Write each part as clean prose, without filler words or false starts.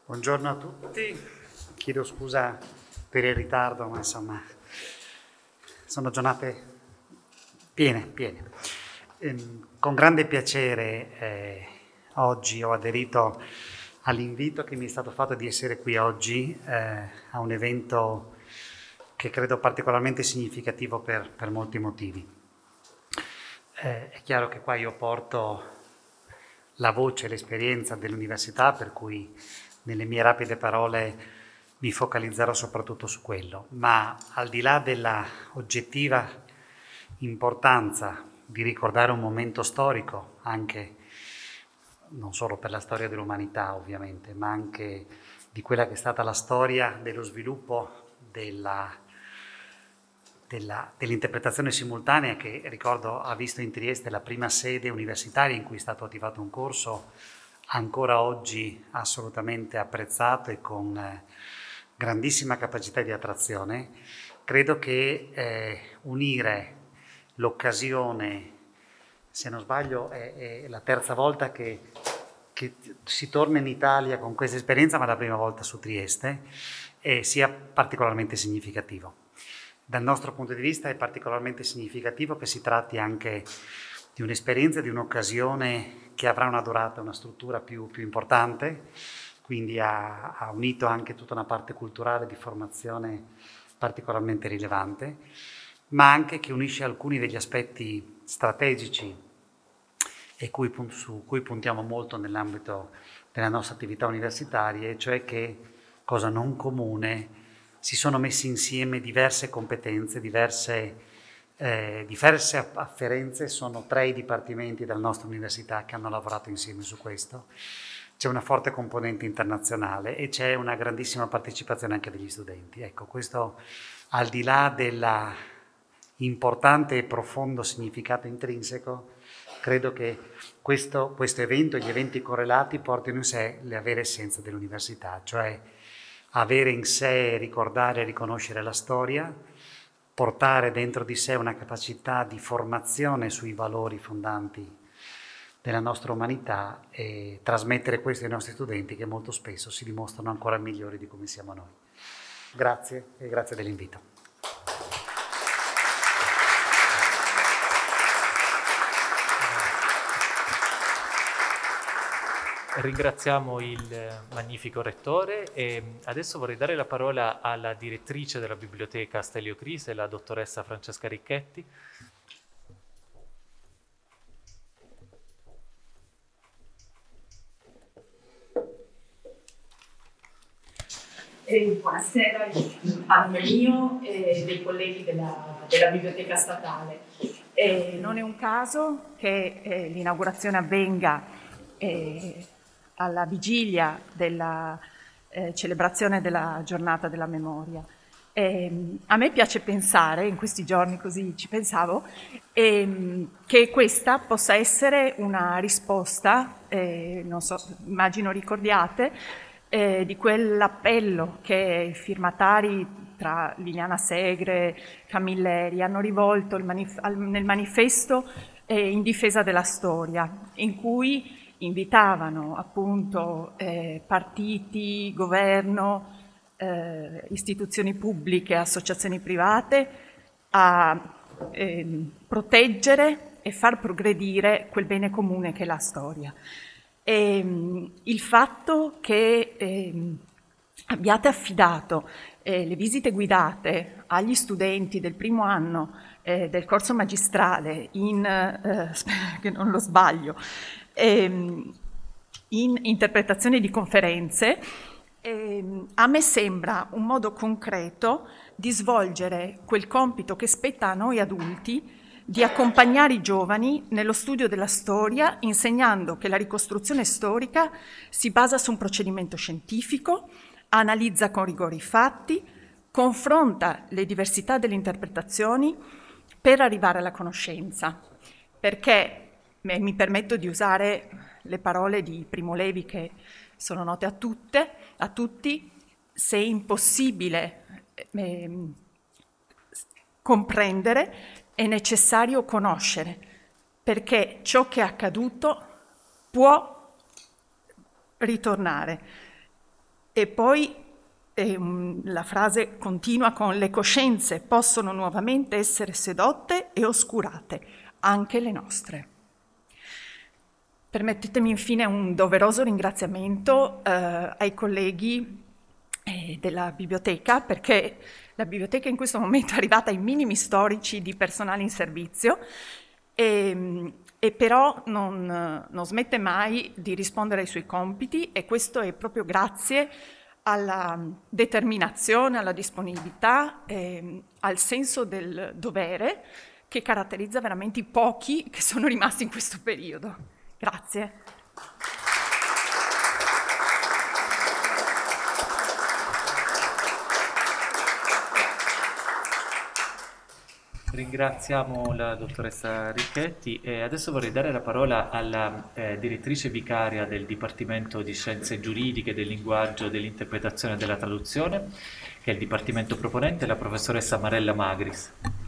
Buongiorno a tutti, chiedo scusa per il ritardo, ma insomma sono giornate piene. Con grande piacere oggi ho aderito all'invito che mi è stato fatto di essere qui oggi a un evento che credo particolarmente significativo per molti motivi. È chiaro che qua io porto la voce e l'esperienza dell'università, per cui nelle mie rapide parole mi focalizzerò soprattutto su quello, ma al di là della oggettiva importanza di ricordare un momento storico, anche non solo per la storia dell'umanità ovviamente, ma anche di quella che è stata la storia dello sviluppo dell'interpretazione simultanea, che ricordo ha visto in Trieste la prima sede universitaria in cui è stato attivato un corso ancora oggi assolutamente apprezzato e con grandissima capacità di attrazione. Credo che unire l'occasione, se non sbaglio è la terza volta che si torna in Italia con questa esperienza, ma la prima volta su Trieste, sia particolarmente significativo. Dal nostro punto di vista è particolarmente significativo che si tratti anche di un'esperienza, di un'occasione che avrà una durata, una struttura più importante, quindi ha unito anche tutta una parte culturale di formazione particolarmente rilevante, ma anche che unisce alcuni degli aspetti strategici e su cui puntiamo molto nell'ambito della nostra attività universitaria, e cioè che, cosa non comune, si sono messi insieme diverse competenze, diverse afferenze. Sono 3 i dipartimenti della nostra università che hanno lavorato insieme su questo. C'è una forte componente internazionale e c'è una grandissima partecipazione anche degli studenti. Ecco, questo al di là dell'importante e profondo significato intrinseco, credo che questo evento e gli eventi correlati portino in sé le vere essenze dell'università, cioè avere in sé, ricordare e riconoscere la storia, portare dentro di sé una capacità di formazione sui valori fondanti della nostra umanità e trasmettere questo ai nostri studenti, che molto spesso si dimostrano ancora migliori di come siamo noi. Grazie e grazie dell'invito. Ringraziamo il magnifico rettore e adesso vorrei dare la parola alla direttrice della biblioteca Stelio Crise, la dottoressa Francesca Ricchetti. Buonasera a nome mio e dei colleghi della Biblioteca Statale. Non è un caso che l'inaugurazione avvenga alla vigilia della celebrazione della giornata della memoria. A me piace pensare, in questi giorni così ci pensavo, che questa possa essere una risposta, non so, immagino ricordiate, di quell'appello che i firmatari tra Liliana Segre, Camilleri hanno rivolto nel manifesto in difesa della storia, in cui invitavano appunto partiti, governo, istituzioni pubbliche, associazioni private a proteggere e far progredire quel bene comune che è la storia. Il fatto che abbiate affidato le visite guidate agli studenti del primo anno del corso magistrale spero che non lo sbaglio, in interpretazione di conferenze, a me sembra un modo concreto di svolgere quel compito che spetta a noi adulti di accompagnare i giovani nello studio della storia, insegnando che la ricostruzione storica si basa su un procedimento scientifico, analizza con rigore i fatti, confronta le diversità delle interpretazioni per arrivare alla conoscenza. Perché mi permetto di usare le parole di Primo Levi, che sono note a tutti, se è impossibile comprendere, è necessario conoscere, perché ciò che è accaduto può ritornare. E poi la frase continua con: le coscienze possono nuovamente essere sedotte e oscurate, anche le nostre. Permettetemi infine un doveroso ringraziamento ai colleghi della biblioteca, perché la biblioteca in questo momento è arrivata ai minimi storici di personale in servizio e però non smette mai di rispondere ai suoi compiti, e questo è proprio grazie alla determinazione, alla disponibilità, al senso del dovere che caratterizza veramente i pochi che sono rimasti in questo periodo. Grazie. Ringraziamo la dottoressa Ricchetti e adesso vorrei dare la parola alla direttrice vicaria del Dipartimento di Scienze Giuridiche, del Linguaggio, dell'Interpretazione e della Traduzione, che è il Dipartimento proponente, la professoressa Marella Magris.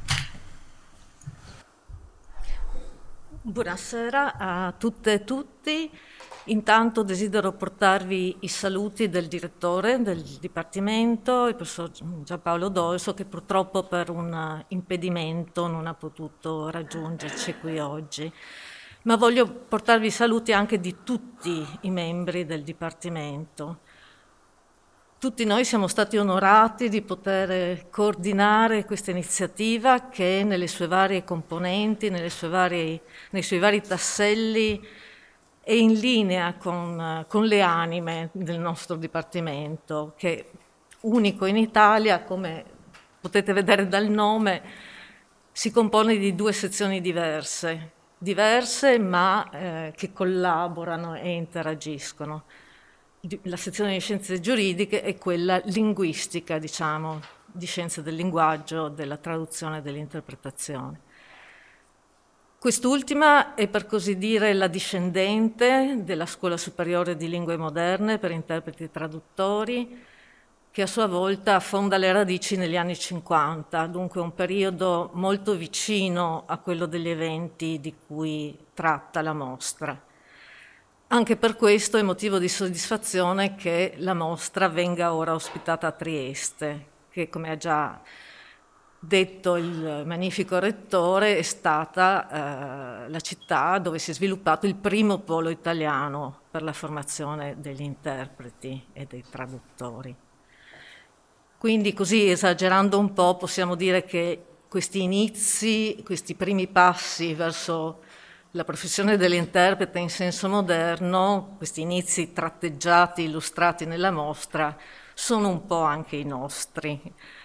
Buonasera a tutte e tutti. Intanto desidero portarvi i saluti del direttore del Dipartimento, il professor Giampaolo Dolso, che purtroppo per un impedimento non ha potuto raggiungerci qui oggi. Ma voglio portarvi i saluti anche di tutti i membri del Dipartimento. Tutti noi siamo stati onorati di poter coordinare questa iniziativa che nelle sue varie componenti, nei suoi vari tasselli, è in linea con le anime del nostro Dipartimento, che è unico in Italia, come potete vedere dal nome, si compone di 2 sezioni diverse ma che collaborano e interagiscono. La sezione di scienze giuridiche e quella linguistica, diciamo, di scienze del linguaggio, della traduzione e dell'interpretazione. Quest'ultima è, per così dire, la discendente della Scuola Superiore di Lingue Moderne per interpreti e traduttori, che a sua volta affonda le radici negli anni 50, dunque un periodo molto vicino a quello degli eventi di cui tratta la mostra. Anche per questo è motivo di soddisfazione che la mostra venga ora ospitata a Trieste, che, come ha già detto il magnifico rettore, è stata la città dove si è sviluppato il primo polo italiano per la formazione degli interpreti e dei traduttori. Quindi, così esagerando un po', possiamo dire che questi inizi, questi primi passi verso la professione dell'interprete in senso moderno, questi inizi tratteggiati, illustrati nella mostra, sono un po' anche i nostri.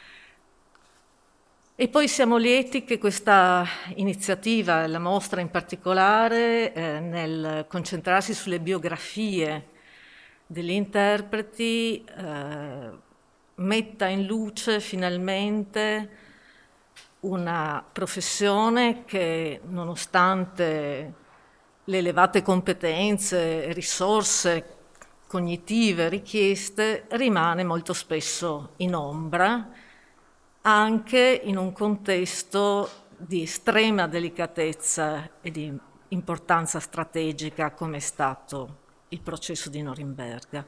E poi siamo lieti che questa iniziativa, la mostra in particolare, nel concentrarsi sulle biografie degli interpreti, metta in luce finalmente una professione che, nonostante le elevate competenze e risorse cognitive richieste, rimane molto spesso in ombra, anche in un contesto di estrema delicatezza e di importanza strategica come è stato il processo di Norimberga.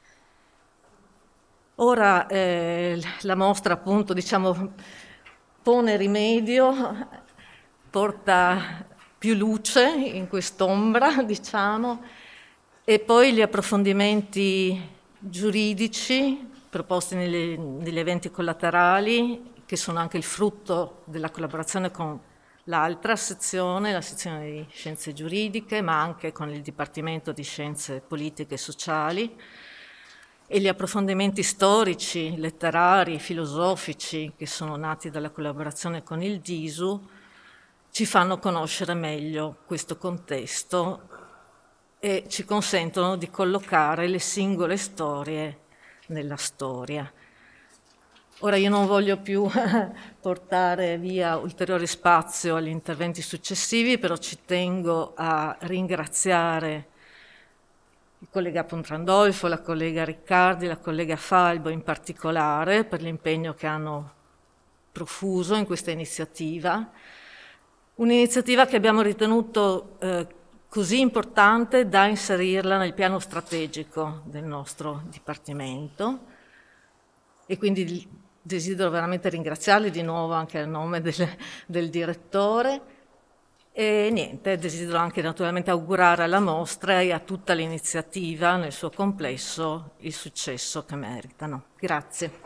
Ora la mostra, appunto, diciamo, pone rimedio, porta più luce in quest'ombra, diciamo, e poi gli approfondimenti giuridici proposti negli eventi collaterali, che sono anche il frutto della collaborazione con l'altra sezione, la sezione di scienze giuridiche, ma anche con il Dipartimento di Scienze Politiche e Sociali, e gli approfondimenti storici, letterari, filosofici che sono nati dalla collaborazione con il DISU ci fanno conoscere meglio questo contesto e ci consentono di collocare le singole storie nella storia. Ora io non voglio più portare via ulteriore spazio agli interventi successivi, però ci tengo a ringraziare il collega Pontrandolfo, la collega Riccardi, la collega Falbo in particolare per l'impegno che hanno profuso in questa iniziativa. Un'iniziativa che abbiamo ritenuto così importante da inserirla nel piano strategico del nostro Dipartimento, e quindi desidero veramente ringraziarli di nuovo anche a nome del direttore. E niente, desidero anche naturalmente augurare alla mostra e a tutta l'iniziativa nel suo complesso il successo che meritano. Grazie.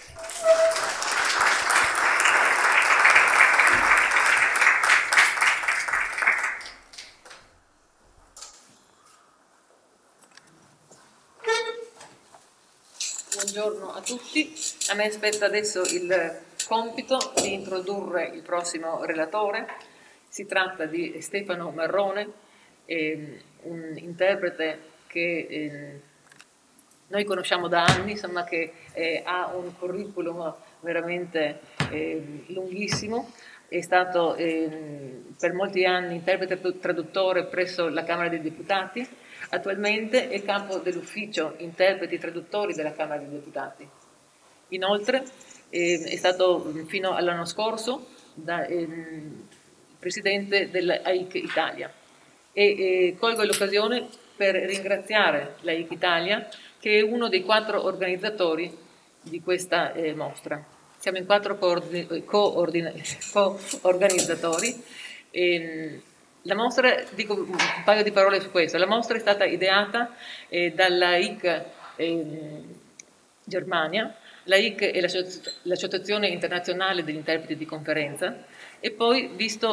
Buongiorno a tutti. A me spetta adesso il compito di introdurre il prossimo relatore. Si tratta di Stefano Marrone, un interprete che noi conosciamo da anni, insomma, che ha un curriculum veramente lunghissimo. È stato per molti anni interprete traduttore presso la Camera dei Deputati. Attualmente è capo dell'ufficio interpreti traduttori della Camera dei Deputati. Inoltre è stato fino all'anno scorso presidente dell'AIC Italia, e colgo l'occasione per ringraziare l'AIC Italia, che è uno dei 4 organizzatori di questa mostra. Siamo in 4 co-organizzatori. La mostra, dico un paio di parole su questo, la mostra è stata ideata dall'AIC Germania. L'AIC è l'Associazione Internazionale degli Interpreti di Conferenza, e poi, visto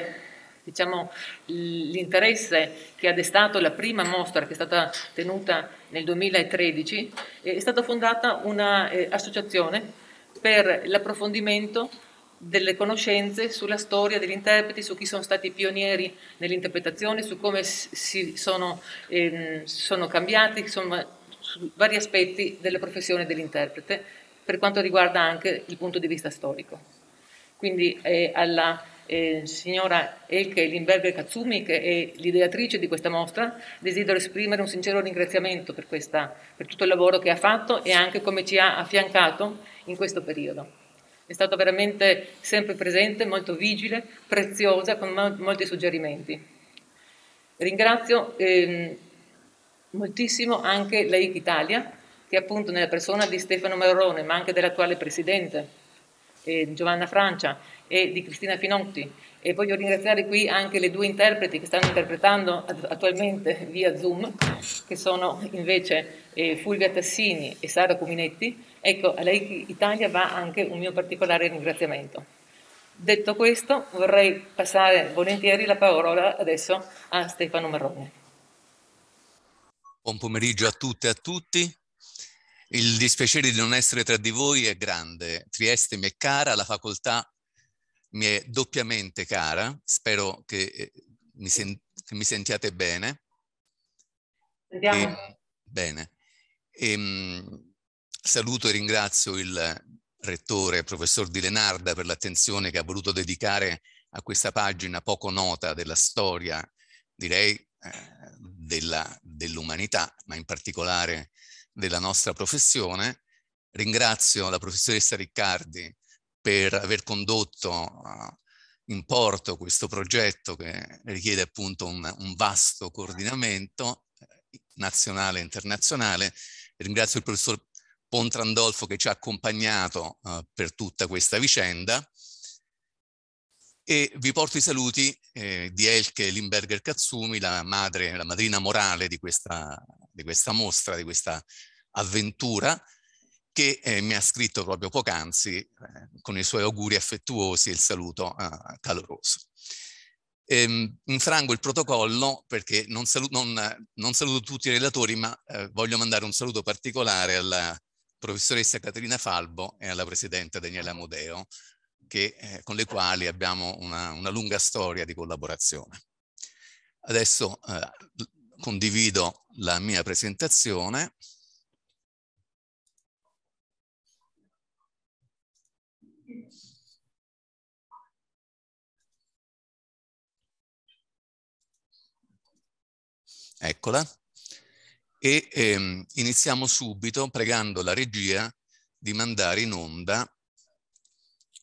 l'interesse che ha destato la prima mostra, che è stata tenuta nel 2013, è stata fondata un'associazione per l'approfondimento delle conoscenze sulla storia degli interpreti, su chi sono stati i pionieri nell'interpretazione, su come sono cambiati, insomma, su vari aspetti della professione dell'interprete, per quanto riguarda anche il punto di vista storico. Quindi alla signora Elke Limberger Katsumi, che è l'ideatrice di questa mostra, desidero esprimere un sincero ringraziamento per tutto il lavoro che ha fatto e anche come ci ha affiancato in questo periodo. È stata veramente sempre presente, molto vigile, preziosa, con molti suggerimenti. Ringrazio moltissimo anche l'AIC Italia, che appunto nella persona di Stefano Marrone, ma anche dell'attuale presidente Giovanna Francia e di Cristina Finotti, e voglio ringraziare qui anche le 2 interpreti che stanno interpretando attualmente via Zoom, che sono invece Fulvia Tassini e Sara Cuminetti. Ecco, a lei Italia va anche un mio particolare ringraziamento. Detto questo, vorrei passare volentieri la parola adesso a Stefano Marrone. Buon pomeriggio a tutte e a tutti. Il dispiacere di non essere tra di voi è grande. Trieste mi è cara, la facoltà mi è doppiamente cara. Spero che mi sentiate bene. Andiamo. Bene. Saluto e ringrazio il rettore, professor Di Lenarda, per l'attenzione che ha voluto dedicare a questa pagina poco nota della storia, direi, dell'umanità, ma in particolare della nostra professione. Ringrazio la professoressa Riccardi per aver condotto in porto questo progetto, che richiede appunto un vasto coordinamento nazionale e internazionale. Ringrazio il professor Pontrandolfo che ci ha accompagnato per tutta questa vicenda, e vi porto i saluti di Elke Limberger Katsumi, la madrina morale di questa mostra, di questa avventura, che mi ha scritto proprio poc'anzi con i suoi auguri affettuosi e il saluto caloroso. Infrango il protocollo perché non saluto tutti i relatori, ma voglio mandare un saluto particolare alla professoressa Caterina Falbo e alla presidente Daniela Modeo, con le quali abbiamo una lunga storia di collaborazione. Adesso condivido la mia presentazione. Eccola. E iniziamo subito pregando la regia di mandare in onda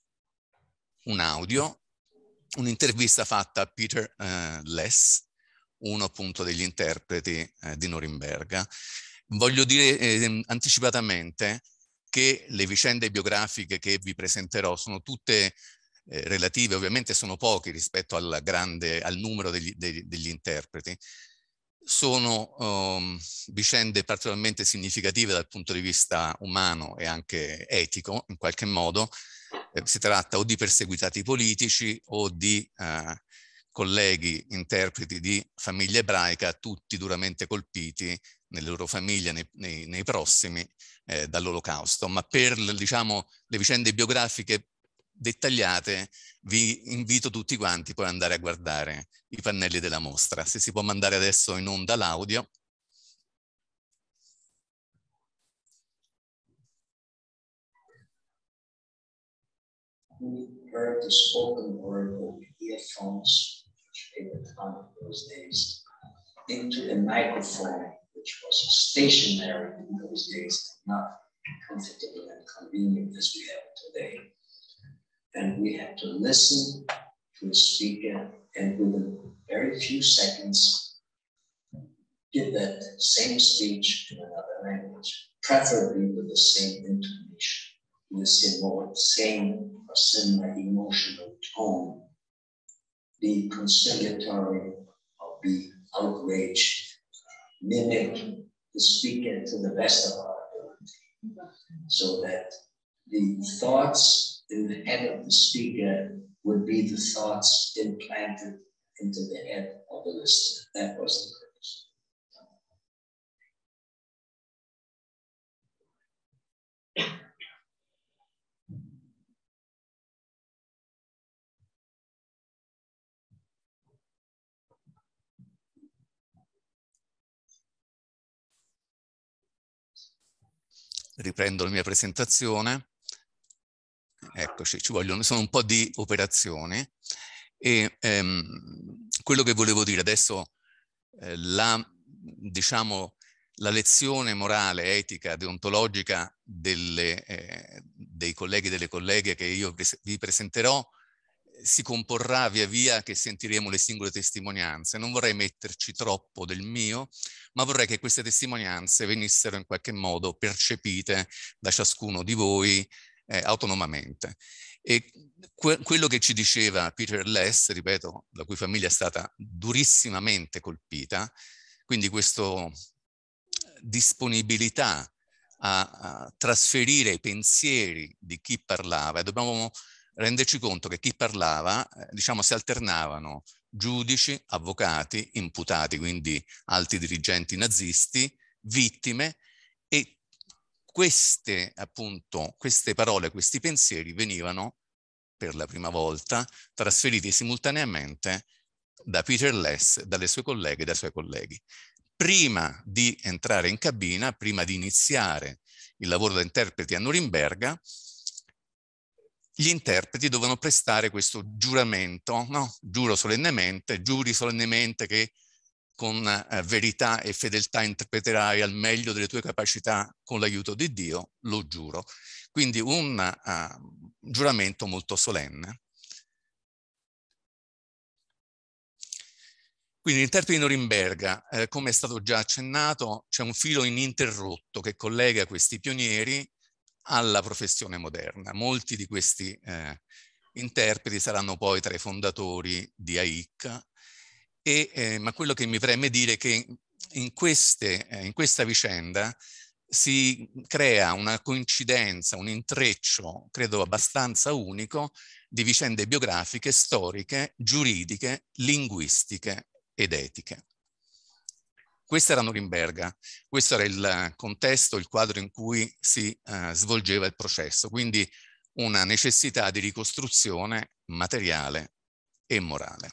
un audio, un'intervista fatta a Peter Less, uno appunto degli interpreti di Norimberga. Voglio dire anticipatamente che le vicende biografiche che vi presenterò sono tutte relative, ovviamente sono pochi rispetto al numero degli interpreti. Sono vicende particolarmente significative dal punto di vista umano e anche etico, in qualche modo. Si tratta o di perseguitati politici o di colleghi interpreti di famiglia ebraica, tutti duramente colpiti nelle loro famiglie, nei prossimi, dall'Olocausto. Ma per, diciamo, le vicende biografiche dettagliate vi invito tutti quanti poi ad andare a guardare i pannelli della mostra. Se si può mandare adesso in onda l'audio. We heard the spoken word of earphones, which made the time of those days, into a microphone, which was stationary in those days, not comfortable and convenient as we have today. And we had to listen to a speaker and within very few seconds give that same speech in another language, preferably with the same intonation, with the same or similar emotional tone, be conciliatory or be outraged, mimic the speaker to the best of our ability, so that the thoughts in the head of the speaker would be the thoughts implanted into the head of the listener. That was the purpose. Riprendo la mia presentazione. Eccoci, sono un po' di operazioni e quello che volevo dire adesso, diciamo, la lezione morale, etica, deontologica dei colleghi e delle colleghe che io vi presenterò si comporrà via via che sentiremo le singole testimonianze. Non vorrei metterci troppo del mio, ma vorrei che queste testimonianze venissero in qualche modo percepite da ciascuno di voi autonomamente. E quello che ci diceva Peter Less, ripeto, la cui famiglia è stata durissimamente colpita, quindi questa disponibilità a trasferire i pensieri di chi parlava, e dobbiamo renderci conto che chi parlava, diciamo, si alternavano giudici, avvocati, imputati, quindi alti dirigenti nazisti, vittime, e queste parole, questi pensieri venivano per la prima volta trasferiti simultaneamente da Peter Less, dalle sue colleghe e dai suoi colleghi. Prima di entrare in cabina, prima di iniziare il lavoro da interpreti a Norimberga, gli interpreti dovevano prestare questo giuramento, no? Giuri solennemente che con verità e fedeltà interpreterai al meglio delle tue capacità con l'aiuto di Dio, lo giuro. Quindi un giuramento molto solenne. Quindi l'interprete di Norimberga, come è stato già accennato, c'è un filo ininterrotto che collega questi pionieri alla professione moderna. Molti di questi interpreti saranno poi tra i fondatori di AIC, ma quello che mi preme dire è che in questa vicenda si crea una coincidenza, un intreccio, credo abbastanza unico, di vicende biografiche, storiche, giuridiche, linguistiche ed etiche. Questa era Norimberga, questo era il contesto, il quadro in cui si svolgeva il processo, quindi una necessità di ricostruzione materiale e morale.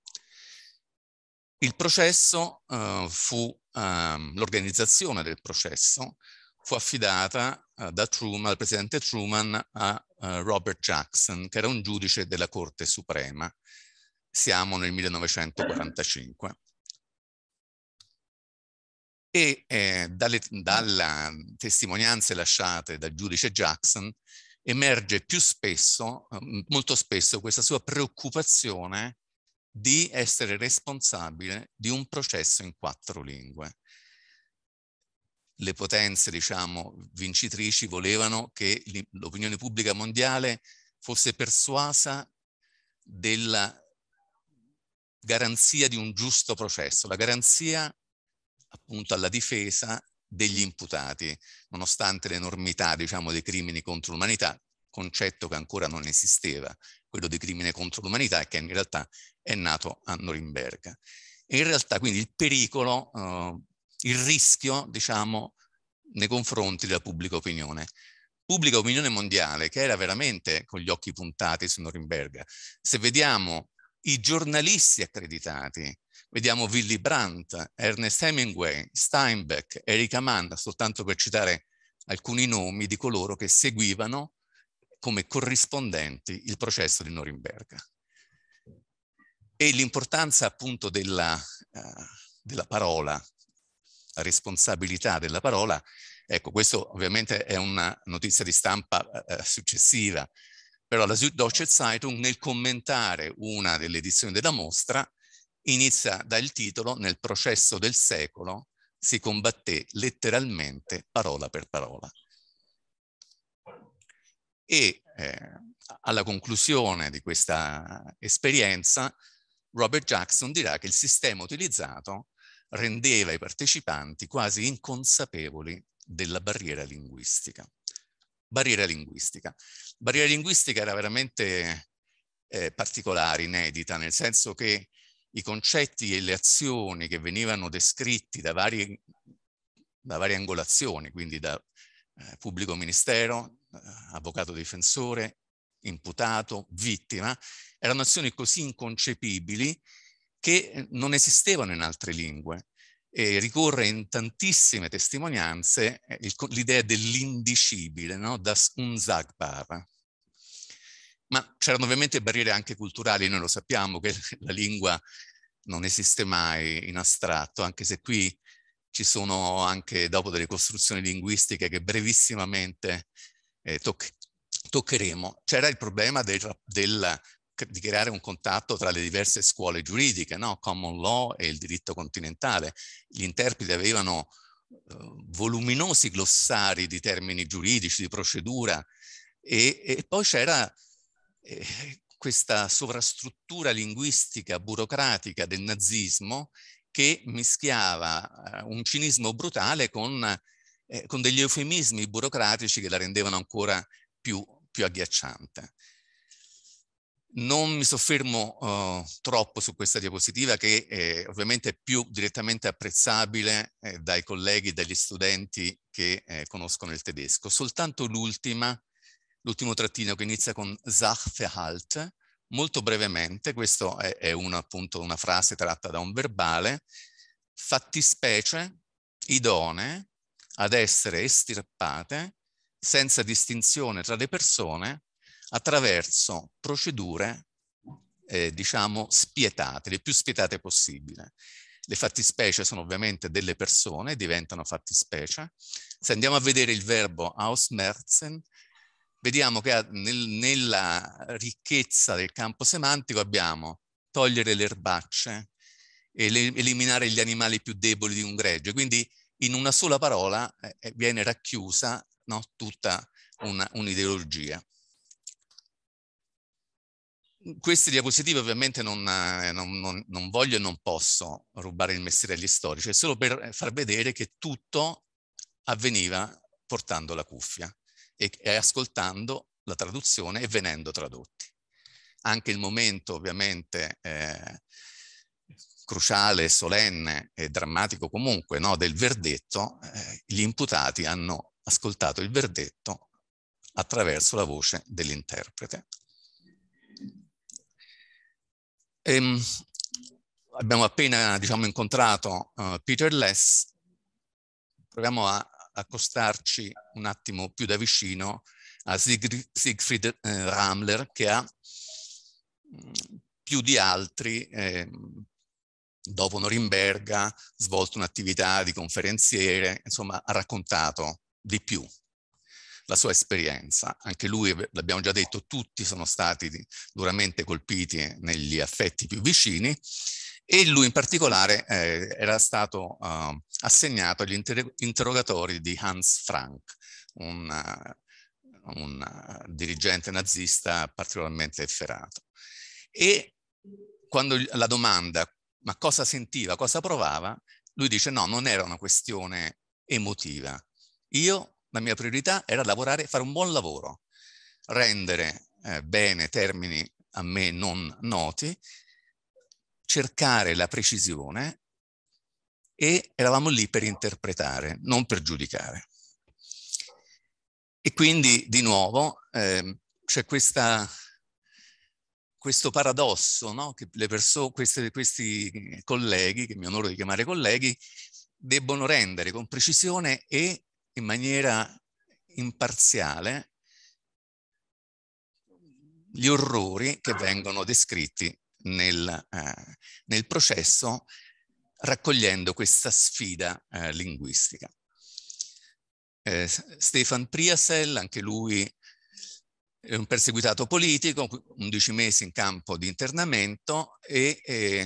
Il processo l'organizzazione del processo fu affidata dal presidente Truman a Robert Jackson, che era un giudice della Corte Suprema. Siamo nel 1945. E dalle testimonianze lasciate dal giudice Jackson emerge molto spesso, questa sua preoccupazione di essere responsabile di un processo in 4 lingue. Le potenze, diciamo, vincitrici volevano che l'opinione pubblica mondiale fosse persuasa della garanzia di un giusto processo, la garanzia appunto alla difesa degli imputati, nonostante l'enormità, diciamo, dei crimini contro l'umanità, concetto che ancora non esisteva, quello di crimine contro l'umanità, e che in realtà è nato a Norimberga. E in realtà quindi il pericolo, il rischio, diciamo, nei confronti della pubblica opinione mondiale, che era veramente con gli occhi puntati su Norimberga. Se vediamo i giornalisti accreditati, vediamo Willy Brandt, Ernest Hemingway, Steinbeck, Erika Mann, soltanto per citare alcuni nomi di coloro che seguivano come corrispondenti il processo di Norimberga. E l'importanza appunto della parola, la responsabilità della parola, ecco, questo ovviamente è una notizia di stampa successiva, però la Süddeutsche Zeitung, nel commentare una delle edizioni della mostra, inizia dal titolo: "Nel processo del secolo si combatté letteralmente parola per parola". E alla conclusione di questa esperienza, Robert Jackson dirà che il sistema utilizzato rendeva i partecipanti quasi inconsapevoli della barriera linguistica. Barriera linguistica. Barriera linguistica era veramente particolare, inedita, nel senso che i concetti e le azioni che venivano descritti da varie angolazioni, quindi da pubblico ministero, avvocato difensore, imputato, vittima, erano azioni così inconcepibili che non esistevano in altre lingue. E ricorre in tantissime testimonianze l'idea dell'indicibile, no? Das Unsagbare. Ma c'erano ovviamente barriere anche culturali, noi lo sappiamo che la lingua non esiste mai in astratto, anche se qui ci sono anche dopo delle costruzioni linguistiche che brevissimamente toccheremo. C'era il problema di creare un contatto tra le diverse scuole giuridiche, no? Common law e il diritto continentale. Gli interpreti avevano voluminosi glossari di termini giuridici, di procedura, e poi c'era questa sovrastruttura linguistica burocratica del nazismo che mischiava un cinismo brutale con degli eufemismi burocratici che la rendevano ancora più agghiacciante. Non mi soffermo troppo su questa diapositiva, che ovviamente è più direttamente apprezzabile dai colleghi e dagli studenti che conoscono il tedesco. Soltanto l'ultimo trattino, che inizia con Sachverhalt, molto brevemente, questo è appunto una frase tratta da un verbale: fattispecie idonee ad essere estirpate senza distinzione tra le persone attraverso procedure, diciamo, spietate, le più spietate possibile. Le fattispecie sono ovviamente delle persone, diventano fattispecie. Se andiamo a vedere il verbo ausmerzen, vediamo che nella ricchezza del campo semantico abbiamo togliere le erbacce, eliminare gli animali più deboli di un gregge. Quindi in una sola parola viene racchiusa, no, tutta un'ideologia. Queste diapositive ovviamente non voglio e non posso rubare il mestiere agli storici, è solo per far vedere che tutto avveniva portando la cuffia e ascoltando la traduzione e venendo tradotti. Anche il momento ovviamente cruciale, solenne e drammatico comunque, no, del verdetto, gli imputati hanno ascoltato il verdetto attraverso la voce dell'interprete. Abbiamo appena, diciamo, incontrato Peter Less. Proviamo a accostarci un attimo più da vicino a Siegfried Ramler, che ha più di altri, dopo Norimberga, svolto un'attività di conferenziere, insomma ha raccontato di più. la sua esperienza. Anche lui, l'abbiamo già detto, tutti sono stati duramente colpiti negli affetti più vicini, e lui in particolare era stato assegnato agli interrogatori di Hans Frank, un dirigente nazista particolarmente efferato. E quando la domanda, ma cosa sentiva, cosa provava, lui dice no, non era una questione emotiva. La mia priorità era lavorare, fare un buon lavoro, rendere bene termini a me non noti, cercare la precisione, e eravamo lì per interpretare, non per giudicare. E quindi, di nuovo, c'è questo paradosso, no? Che le persone, questi colleghi, che mi onoro di chiamare colleghi, debbono rendere con precisione e in maniera imparziale gli orrori che vengono descritti nel processo, raccogliendo questa sfida linguistica. Stefan Priasel, anche lui è un perseguitato politico, 11 mesi in campo di internamento, e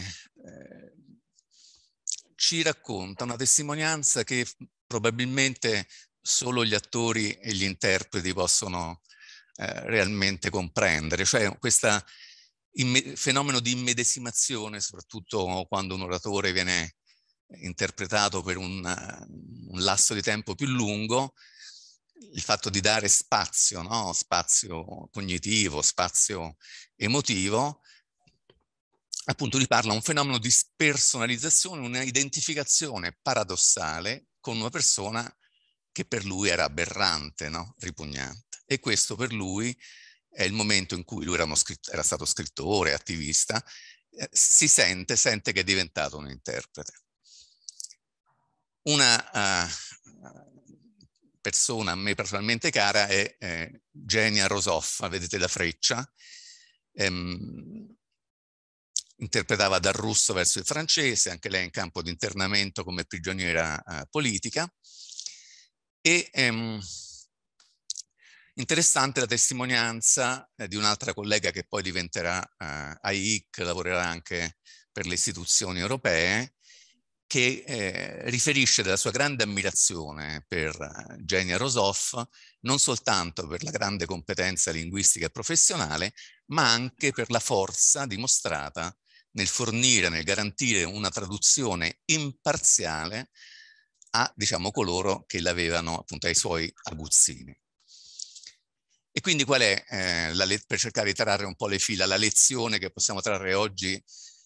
ci racconta una testimonianza che probabilmente solo gli attori e gli interpreti possono realmente comprendere, cioè questo fenomeno di immedesimazione, soprattutto quando un oratore viene interpretato per un lasso di tempo più lungo, il fatto di dare spazio, no? Spazio cognitivo, spazio emotivo, appunto riparla un fenomeno di spersonalizzazione, una identificazione paradossale con una persona che per lui era aberrante, no? Ripugnante. E questo per lui è il momento in cui lui era stato scrittore, attivista, sente che è diventato un interprete. Una persona a me personalmente cara è Genia Rosoff, vedete la freccia, interpretava dal russo verso il francese, anche lei in campo di internamento come prigioniera politica. E interessante la testimonianza di un'altra collega che poi diventerà AIIC, lavorerà anche per le istituzioni europee, che riferisce della sua grande ammirazione per Genia Rosoff, non soltanto per la grande competenza linguistica e professionale, ma anche per la forza dimostrata nel fornire, nel garantire una traduzione imparziale a, diciamo, coloro che l'avevano, appunto, ai suoi aguzzini. E quindi qual è, per cercare di trarre un po' le fila, la lezione che possiamo trarre oggi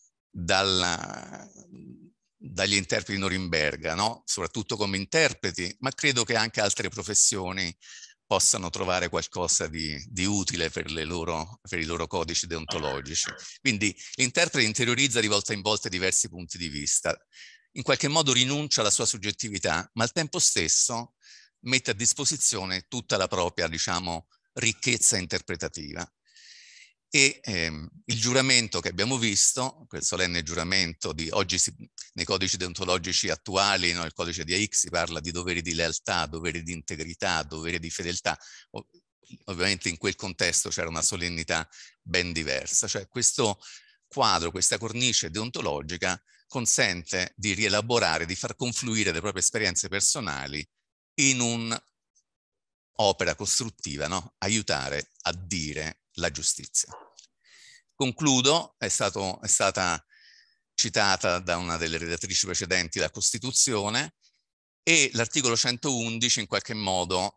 dagli interpreti di Norimberga, no? Soprattutto come interpreti, ma credo che anche altre professioni possano trovare qualcosa di utile per i loro codici deontologici. Quindi l'interprete interiorizza di volta in volta diversi punti di vista, in qualche modo rinuncia alla sua soggettività, ma al tempo stesso mette a disposizione tutta la propria, diciamo, ricchezza interpretativa. E il giuramento che abbiamo visto, quel solenne giuramento di oggi, nei codici deontologici attuali, no, il codice di AIIC si parla di doveri di lealtà, doveri di integrità, doveri di fedeltà. Ovviamente in quel contesto c'era una solennità ben diversa. Cioè questo quadro, questa cornice deontologica consente di rielaborare, di far confluire le proprie esperienze personali in un'opera costruttiva, no? Aiutare a dire la giustizia. Concludo, è stata citata da una delle redattrici precedenti la Costituzione, e l'articolo 111 in qualche modo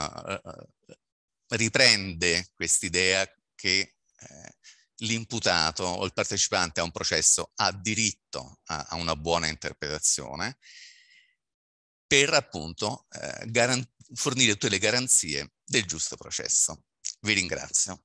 riprende quest'idea che l'imputato o il partecipante a un processo ha diritto a una buona interpretazione per appunto fornire tutte le garanzie del giusto processo. Vi ringrazio.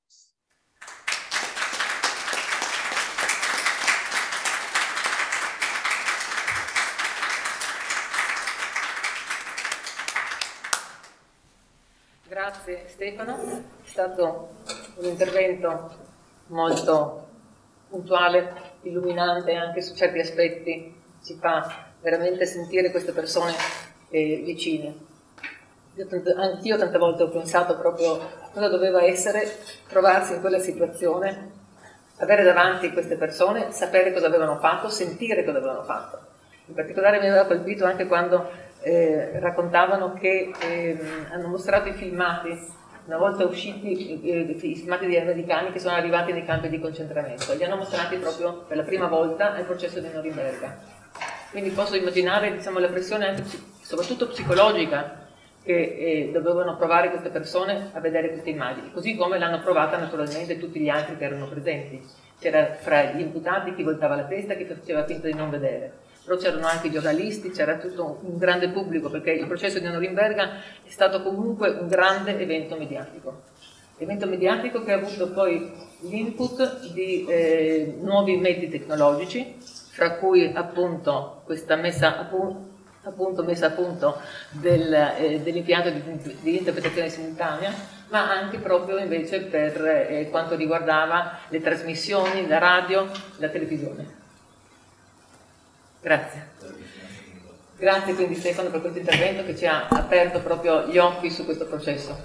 Grazie Stefano, è stato un intervento molto puntuale, illuminante anche su certi aspetti, ci fa veramente sentire queste persone vicine. Anch'io tante volte ho pensato proprio cosa doveva essere trovarsi in quella situazione, avere davanti queste persone, sapere cosa avevano fatto, sentire cosa avevano fatto. In particolare mi aveva colpito anche quando raccontavano che hanno mostrato i filmati, una volta usciti i filmati degli americani che sono arrivati nei campi di concentramento, li hanno mostrati proprio per la prima volta al processo di Norimberga. Quindi posso immaginare, diciamo, la pressione anche soprattutto psicologica che dovevano provare queste persone a vedere queste immagini, così come l'hanno provata naturalmente tutti gli altri che erano presenti. C'era fra gli imputati chi voltava la testa, chi faceva finta di non vedere, però c'erano anche i giornalisti, c'era tutto un grande pubblico, perché il processo di Norimberga è stato comunque un grande evento mediatico che ha avuto poi l'input di nuovi mezzi tecnologici, fra cui appunto questa messa a punto dell'impianto di interpretazione simultanea, ma anche proprio invece per quanto riguardava le trasmissioni, la radio, la televisione. Grazie. Grazie quindi Stefano per questo intervento che ci ha aperto proprio gli occhi su questo processo.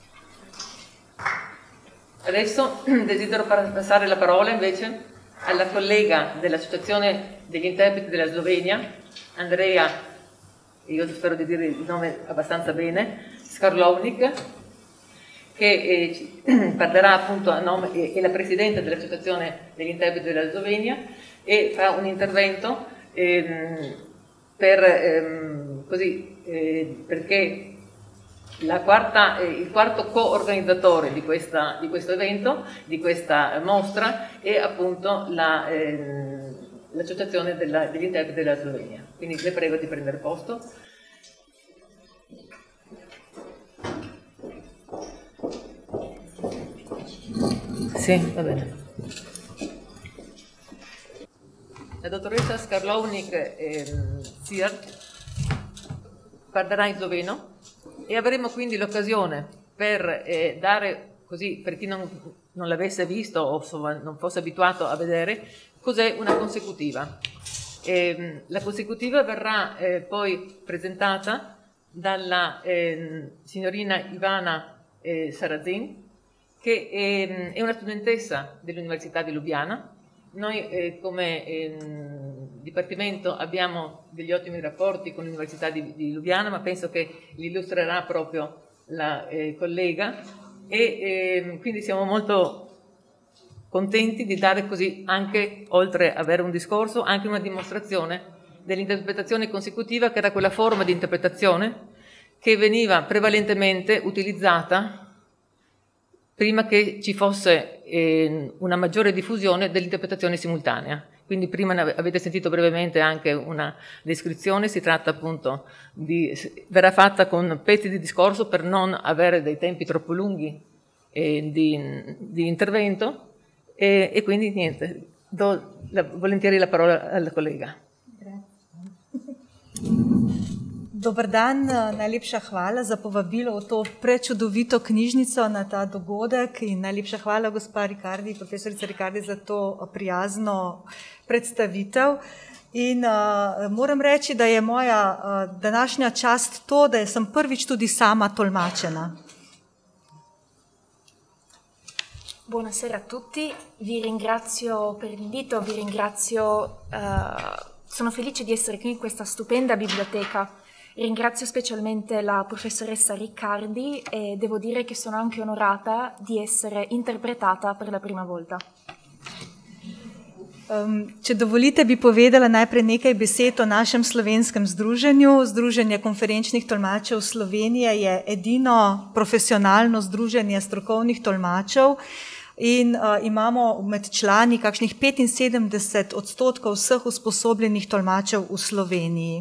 Adesso desidero passare la parola invece alla collega dell'Associazione degli Interpreti della Slovenia, Andrea, io spero di dire il nome abbastanza bene, Skarlovnik, che parlerà appunto a nome, è la Presidente dell'Associazione degli Interpreti della Slovenia e fa un intervento perché il quarto co-organizzatore di questo evento, di questa mostra, è appunto l'Associazione degli Interpreti della Slovenia. Quindi le prego di prendere posto. Sì, va bene. La dottoressa Skarlovnik parlerà in sloveno e avremo quindi l'occasione per dare, così per chi non l'avesse visto o non fosse abituato a vedere, cos'è una consecutiva. La consecutiva verrà poi presentata dalla signorina Ivana Sarazin, che è una studentessa dell'Università di Lubiana. Noi come Dipartimento abbiamo degli ottimi rapporti con l'Università di Lubiana, ma penso che li illustrerà proprio la collega e quindi siamo molto contenti di dare così anche, oltre ad avere un discorso, anche una dimostrazione dell'interpretazione consecutiva, che era quella forma di interpretazione che veniva prevalentemente utilizzata prima che ci fosse una maggiore diffusione dell'interpretazione simultanea. Quindi prima avete sentito brevemente anche una descrizione, si tratta appunto verrà fatta con pezzi di discorso per non avere dei tempi troppo lunghi di intervento e quindi niente, do volentieri la parola alla collega. Dober dan, najlepša hvala za povabilo v to prečudovito knjižnico na ta dogodek in najlepša hvala gospa Ricardi, profesorica Ricardi, za to prijazno predstavitev. In moram reči, da je moja današnja čast to, da sem prvič tudi sama tolmačena. Buonasera a tutti, vi ringrazio per l'invito, sono felice di essere qui in questa stupenda biblioteca. Ringrazio specialmente la professoressa Riccardi e devo dire che sono anche onorata di essere interpretata per la prima volta. Če dovolite, bi povedala najprej nekaj besed o našem slovenskem združenju. Združenje konferenčnih tolmačev Slovenije je edino profesionalno združenje strokovnih tolmačev in imamo med člani kakšnih 75% vseh usposobljenih tolmačev v Sloveniji.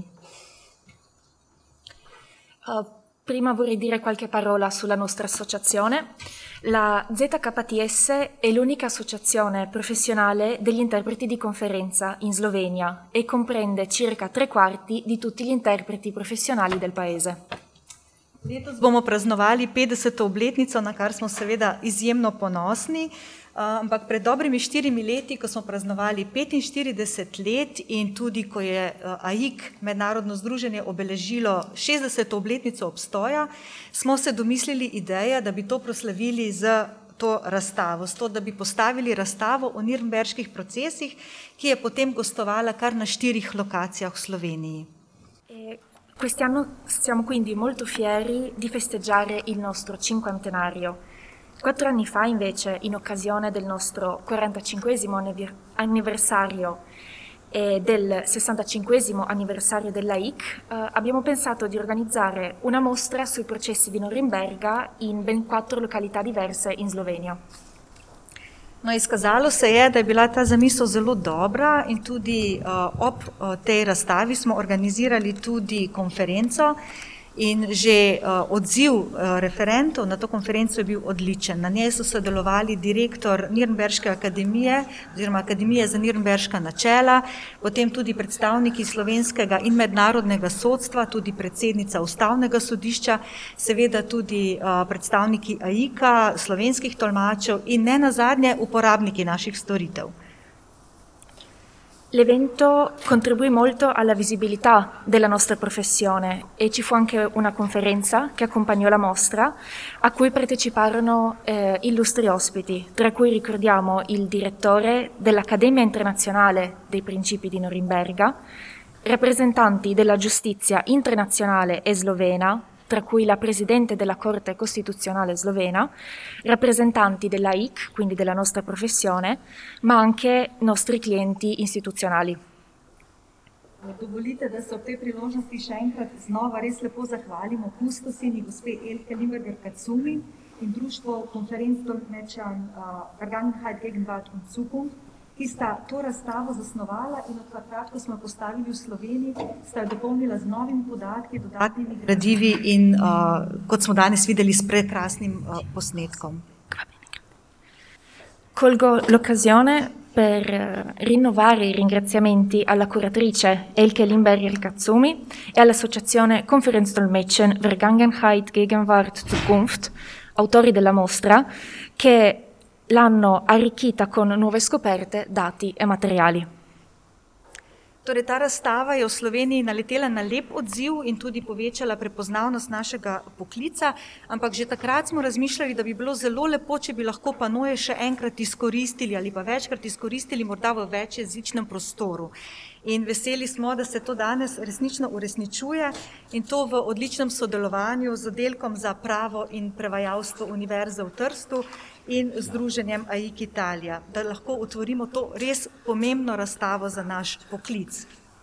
Prima vorrei dire qualche parola sulla nostra associazione. La ZKTS è l'unica associazione professionale degli interpreti di conferenza in Slovenia e comprende circa 3/4 di tutti gli interpreti professionali del paese. Letos bomo praznovali 50. obletnico, na kar smo seveda izjemno ponosni. ampak pred dobrimi 4 leti, ko smo praznovali 45 let in tudi, ko je AIK, mednarodno združenje, obeležilo 60. obletnico obstoja, smo se domislili ideje, da bi to proslavili z to razstavo, s to, da bi postavili razstavo o nürnberških procesih, ki je potem gostovala kar na 4 lokacijah v Sloveniji. Quest'anno siamo quindi molto fieri di festeggiare il nostro cinquantenario. 4 anni fa, invece, in occasione del nostro 45esimo anniversario e del 65esimo anniversario dell'AIC, abbiamo pensato di organizzare una mostra sui processi di Norimberga in ben 4 località diverse in Slovenia. No, izkazalo se je, da je bila ta zamisel zelo dobra in tudi ob tej razstavi smo organizirali tudi konferenco in že odziv referentov na to konferenco je bil odličen. Na njej so sodelovali direktor Nürnberške akademije oziroma Akademije za nürnberška načela, potem tudi predstavniki slovenskega in mednarodnega sodstva, tudi predsednica Ustavnega sodišča, seveda tudi predstavniki AIK-a, slovenskih tolmačev in ne nazadnje uporabniki naših storitev. L'evento contribuì molto alla visibilità della nostra professione e ci fu anche una conferenza che accompagnò la mostra a cui parteciparono illustri ospiti, tra cui ricordiamo il direttore dell'Accademia Internazionale dei Principi di Norimberga, rappresentanti della giustizia internazionale e slovena, tra cui la Presidente della Corte Costituzionale slovena, rappresentanti dell'AIC, quindi della nostra professione, ma anche nostri clienti istituzionali. Dovolite, da se ob tej priložnosti še enkrat znova res lepo zahvalimo kustosini gospe Elke Limberger-Kacumi in društvo Konferenzdolmetschern Vergangenheit, Gegenwart und Zukunft, ki sta to razstavo zasnovala in odkrat, ko smo jo postavili v Sloveniji, sta jo dopolnila z novimi podatki, dodatnimi gradivi in, kot smo danes videli, s prekrasnim posnetkom. Colgo l'occasione per rinnovare i ringraziamenti alla curatrice Elke Limberger-Kacumi e all'associazione Konferenzdolmetschern Vergangenheit, Gegenwart, Zukunft, autori della mostra, che l'hanno arricchita con nuove scoperte, dati e materiali. Torej, ta razstava je v Sloveniji naletela na lep odziv in tudi povečala prepoznavnost našega poklica, ampak že takrat smo razmišljali, da bi bilo zelo lepo, če bi lahko panoje še enkrat izkoristili ali pa večkrat izkoristili morda v večjezičnem prostoru. In veseli smo, da se to danes resnično uresničuje in to v odličnem sodelovanju z oddelkom za pravo in prevajalstvo Univerze v Trstu in združenjem AIK Italija, da lahko otvorimo to res pomembno razstavo za naš poklic.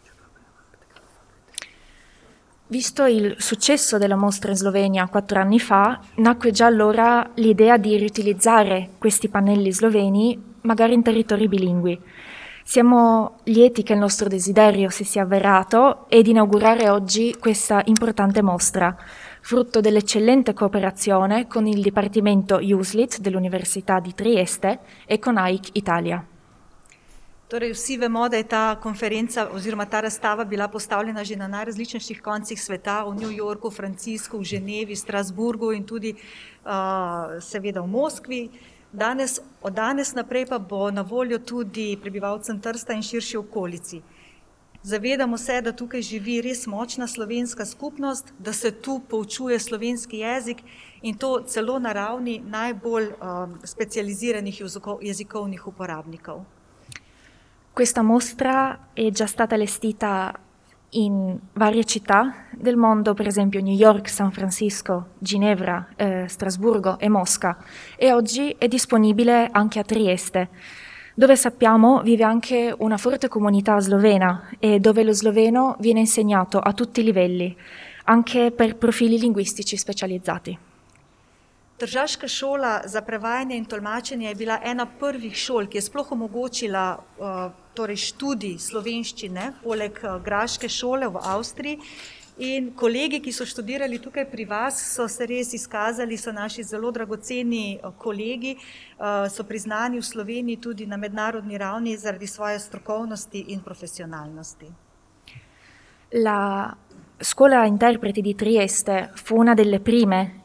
Visto il successo della mostra in Slovenia 4 anni fa, nacque già allora l'idea di riutilizzare questi pannelli sloveni magari in territori bilingui. Siamo lieti che il nostro desiderio si sia avverato ed inaugurare oggi questa importante mostra, frutto dell'eccellente cooperazione con il Dipartimento USLIT dell'Università di Trieste e con AIK Italia. Torej, vsi vemo, da je ta konferenca oziroma ta razstava bila postavljena že na najrazličnejših koncih sveta, v New Yorku, Francisku, v Ženevi, Strasburgu in tudi seveda v Moskvi. Od danes naprej pa bo na voljo tudi prebivalcem Trsta in širši okolici. Zavedamo se, da tukaj živi res močna slovenska skupnost, da se tu poučuje slovenski jezik in to celo na ravni najbolj specializiranih jezikovnih uporabnikov. Questa mostra è già stata allestita in varie città del mondo, per esempio New York, San Francisco, Ginevra, Strasburgo e Mosca, e oggi è disponibile anche a Trieste, dove sappiamo vive anche una forte comunità slovena e dove lo sloveno viene insegnato a tutti i livelli, anche per profili linguistici specializzati. Tržaška šola za prevajanje in tolmačenje je bila ena prvih šol, ki je sploh omogočila torej študij slovenščine, poleg graške šole v Avstriji. In kolegi, ki so študirali tukaj pri vas, so se res izkazali, so naši zelo dragoceni kolegi, so priznani v Sloveniji tudi na mednarodni ravni zaradi svoje strokovnosti in profesionalnosti. La Scuola Interpreti di Trieste fu una delle prime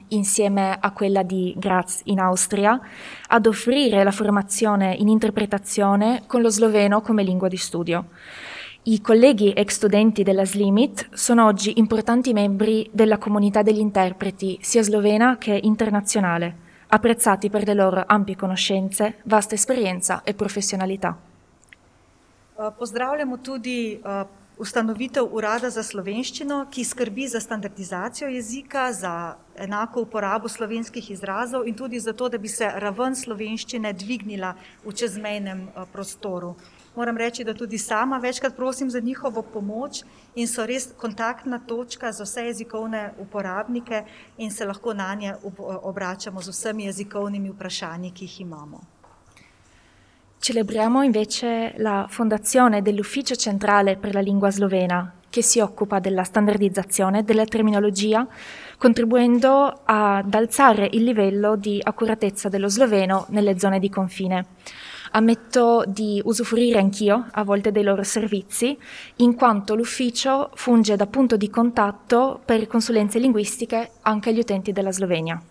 insieme a quella di Graz in Austria, ad offrire la formazione in interpretazione con lo sloveno come lingua di studio. I colleghi ex studenti della SLIMIT sono oggi importanti membri della comunità degli interpreti sia slovena che internazionale, apprezzati per le loro ampie conoscenze, vasta esperienza e professionalità. Pozdravljamo tudi ustanovitev Urada za slovenščino, ki skrbi za standardizacijo jezika, za enako uporabo slovenskih izrazov in tudi za to, da bi se raven slovenščine dvignila v čezmejnem prostoru. Moram reči, da tudi sama večkrat prosim za njihovo pomoč in so res kontaktna točka za vse jezikovne uporabnike in se lahko na nje obračamo z vsemi jezikovnimi vprašanji, ki jih imamo. Celebriamo invece la fondazione dell'Ufficio Centrale per la Lingua Slovena, che si occupa della standardizzazione della terminologia, contribuendo ad alzare il livello di accuratezza dello sloveno nelle zone di confine. Ammetto di usufruire anch'io a volte dei loro servizi, in quanto l'ufficio funge da punto di contatto per consulenze linguistiche anche agli utenti della Slovenia.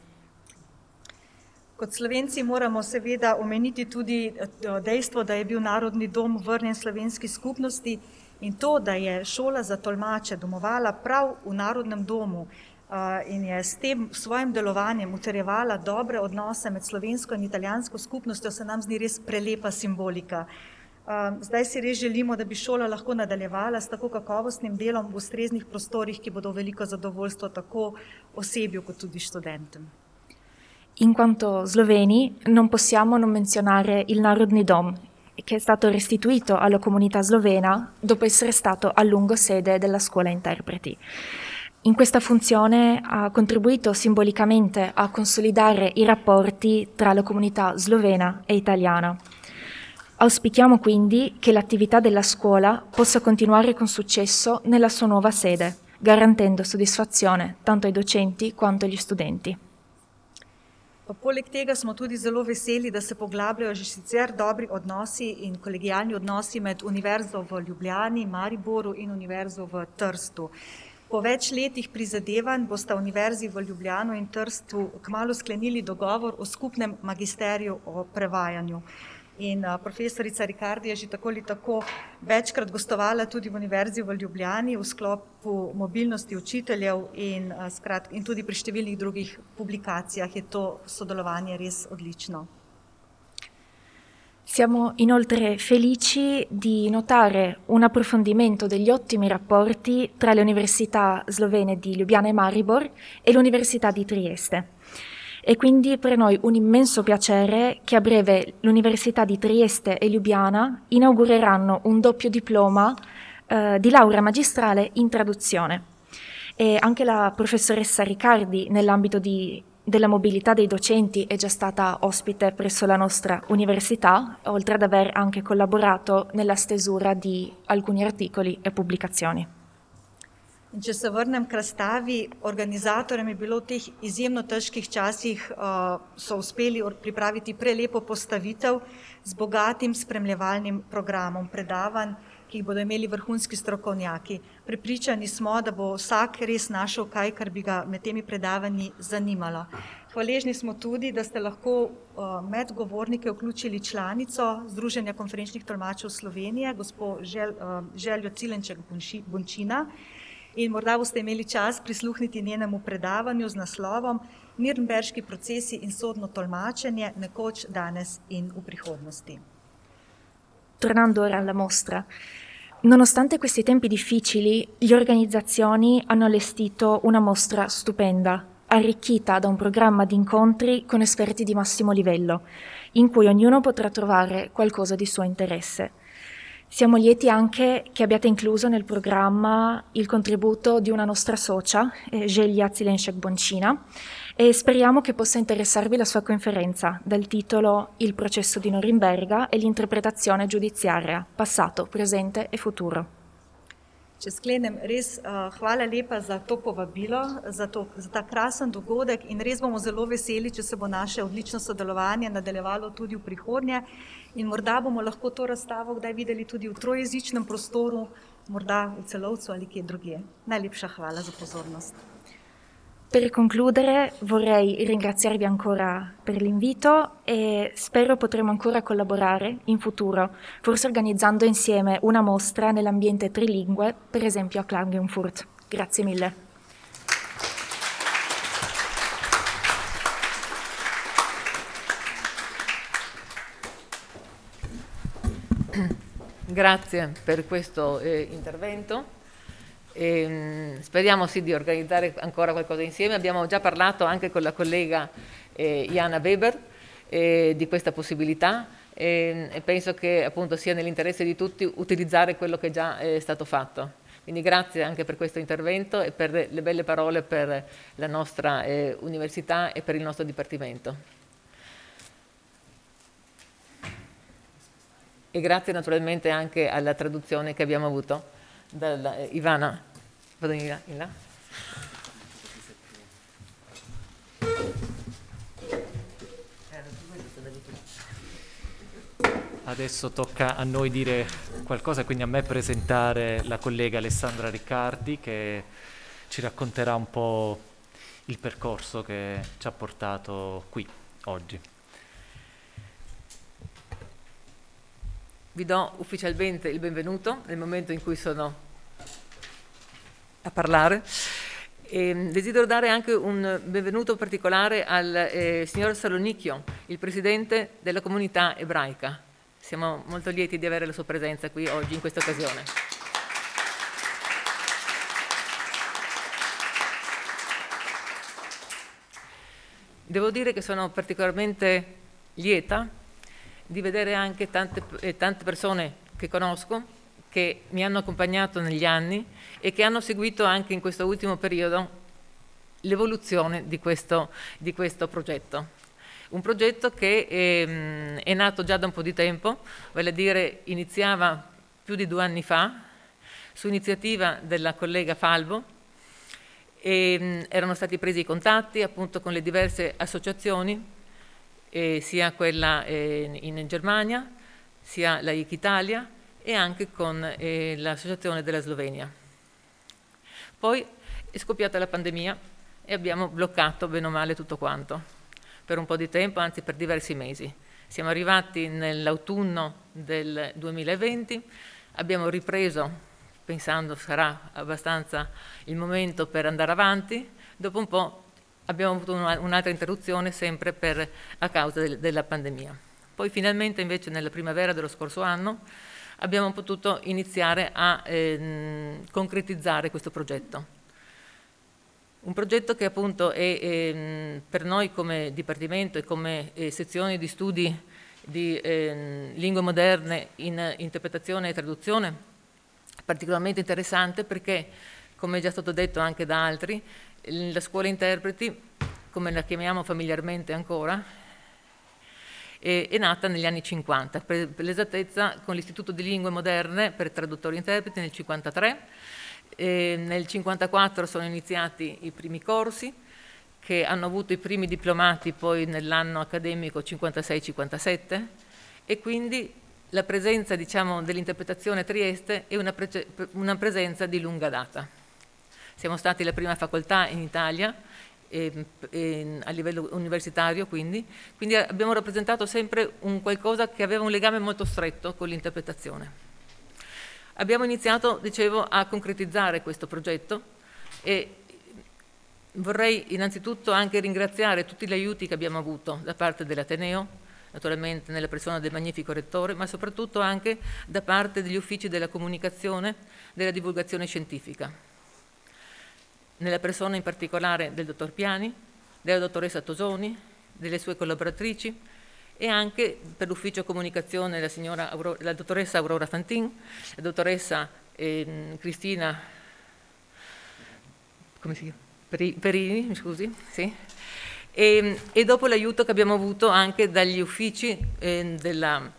Kot Slovenci moramo seveda omeniti tudi dejstvo, da je bil Narodni dom vrnjen slovenski skupnosti in to, da je šola za tolmače domovala prav v Narodnem domu in je s tem svojim delovanjem utrjevala dobre odnose med slovensko in italijansko skupnostjo, se nam zdi res prelepa simbolika. Zdaj si res želimo, da bi šola lahko nadaljevala s tako kakovostnim delom v ustreznih prostorih, ki bodo veliko zadovoljstvo tako osebju kot tudi študentom. In quanto sloveni non possiamo non menzionare il Narodni dom, che è stato restituito alla comunità slovena dopo essere stato a lungo sede della scuola interpreti. In questa funzione ha contribuito simbolicamente a consolidare i rapporti tra la comunità slovena e italiana. Auspichiamo quindi che l'attività della scuola possa continuare con successo nella sua nuova sede, garantendo soddisfazione tanto ai docenti quanto agli studenti. Poleg tega smo tudi zelo veseli, da se poglabljajo že sicer dobri odnosi in kolegijalni odnosi med Univerzo v Ljubljani, Mariboru in Univerzo v Trstu. Po več letih prizadevanj bosta Univerzi v Ljubljano in Trstu kmalu sklenili dogovor o skupnem magisteriju o prevajanju. In profesorica Ricardi je že tako ali tako večkrat gostovala tudi v Univerzi v Ljubljani v sklopu mobilnosti učiteljev in tudi pri številnih drugih publikacijah je to sodelovanje res odlično. Siamo inoltre felici di notare un approfondimento degli ottimi rapporti tra le università slovene di Ljubljana e Maribor e l'Università di Trieste. E quindi per noi un immenso piacere che a breve l'Università di Trieste e Ljubljana inaugureranno un doppio diploma di laurea magistrale in traduzione. E anche la professoressa Ricardi, nell'ambito della mobilità dei docenti, è già stata ospite presso la nostra università, oltre ad aver anche collaborato nella stesura di alcuni articoli e pubblicazioni. In če se vrnem k razstavi, organizatorjem je bilo v teh izjemno težkih časih, so uspeli pripraviti prelepo postavitev z bogatim spremljevalnim programom predavanj, ki jih bodo imeli vrhunski strokovnjaki. Prepričani smo, da bo vsak res našel kaj, kar bi ga med temi predavanji zanimalo. Hvaležni smo tudi, da ste lahko med govornike vključili članico Združenja konferenčnih tolmačev Slovenije, gospo Željo Cilenček-Bončina, in morda boste imeli čas prisluhniti njenemu predavanju z naslovom Nürnberški procesi in sodno tolmačenje nekoč, danes in v prihodnosti. Tornando ora alla mostra, nonostante questi tempi difficili, le organizzazioni hanno allestito una mostra stupenda, arricchita da un programma di incontri con esperti di massimo livello, in cui ognuno potrà trovare qualcosa di suo interesse. Siamo lieti anche che abbiate incluso nel programma il contributo di una nostra socia, Želja Cilenček-Bončina, e speriamo che possa interessarvi la sua conferenza dal titolo Il processo di Norimberga e l'interpretazione giudiziaria, passato, presente e futuro. Če sklenem, res hvala lepa za to povabilo, za ta krasen dogodek in res bomo zelo veseli, če se bo naše odlično sodelovanje nadaljevalo tudi v prihodnje in morda bomo lahko to razstavo kdaj videli tudi v trojezičnem prostoru, morda v Celovcu ali kje drugje. Najlepša hvala za pozornost. Per concludere vorrei ringraziarvi ancora per l'invito e spero potremo ancora collaborare in futuro, forse organizzando insieme una mostra nell'ambiente trilingue, per esempio a Klagenfurt. Grazie mille. Grazie per questo intervento. Speriamo sì di organizzare ancora qualcosa insieme. Abbiamo già parlato anche con la collega Jana Weber di questa possibilità e penso che appunto sia nell'interesse di tutti utilizzare quello che già è stato fatto. Quindi grazie anche per questo intervento e per le belle parole per la nostra università e per il nostro dipartimento. E grazie naturalmente anche alla traduzione che abbiamo avuto da Ivana. Vado in là. Adesso tocca a noi dire qualcosa, quindi a me presentare la collega Alessandra Riccardi che ci racconterà un po' il percorso che ci ha portato qui oggi. Vi do ufficialmente il benvenuto nel momento in cui sono a parlare. Desidero dare anche un benvenuto particolare al signor Salonicchio, il presidente della comunità ebraica. Siamo molto lieti di avere la sua presenza qui oggi in questa occasione. Devo dire che sono particolarmente lieta di vedere anche tante persone che conosco, che mi hanno accompagnato negli anni e che hanno seguito anche in questo ultimo periodo l'evoluzione di questo progetto. Un progetto che è nato già da un po' di tempo, vale a dire iniziava più di 2 anni fa, su iniziativa della collega Falvo, e erano stati presi i contatti appunto con le diverse associazioni, sia quella in Germania, sia la IC Italia e anche con l'associazione della Slovenia. Poi è scoppiata la pandemia e abbiamo bloccato bene o male tutto quanto per un po' di tempo, anzi per diversi mesi. Siamo arrivati nell'autunno del 2020, abbiamo ripreso pensando sarà abbastanza il momento per andare avanti, dopo un po' abbiamo avuto un'altra interruzione sempre a causa della pandemia. Poi finalmente invece nella primavera dello scorso anno abbiamo potuto iniziare a concretizzare questo progetto. Un progetto che appunto è per noi come Dipartimento e come sezione di studi di lingue moderne in interpretazione e traduzione particolarmente interessante perché, come è già stato detto anche da altri, la scuola interpreti, come la chiamiamo familiarmente ancora, è nata negli anni 50, per l'esattezza con l'Istituto di Lingue Moderne per traduttori e interpreti nel 53. Nel 54 sono iniziati i primi corsi che hanno avuto i primi diplomati poi nell'anno accademico 56-57 e quindi la presenza diciamo, dell'interpretazione a Trieste è una presenza di lunga data. Siamo stati la prima facoltà in Italia a livello universitario quindi abbiamo rappresentato sempre un qualcosa che aveva un legame molto stretto con l'interpretazione. Abbiamo iniziato, dicevo, a concretizzare questo progetto e vorrei innanzitutto anche ringraziare tutti gli aiuti che abbiamo avuto da parte dell'Ateneo, naturalmente nella persona del magnifico rettore, ma soprattutto anche da parte degli uffici della comunicazione, della divulgazione scientifica. Nella persona in particolare del dottor Piani, della dottoressa Tosoni, delle sue collaboratrici, e anche per l'ufficio comunicazione la dottoressa Aurora Fantin, la dottoressa Cristina Perini, mi scusi, sì. E dopo l'aiuto che abbiamo avuto anche dagli uffici del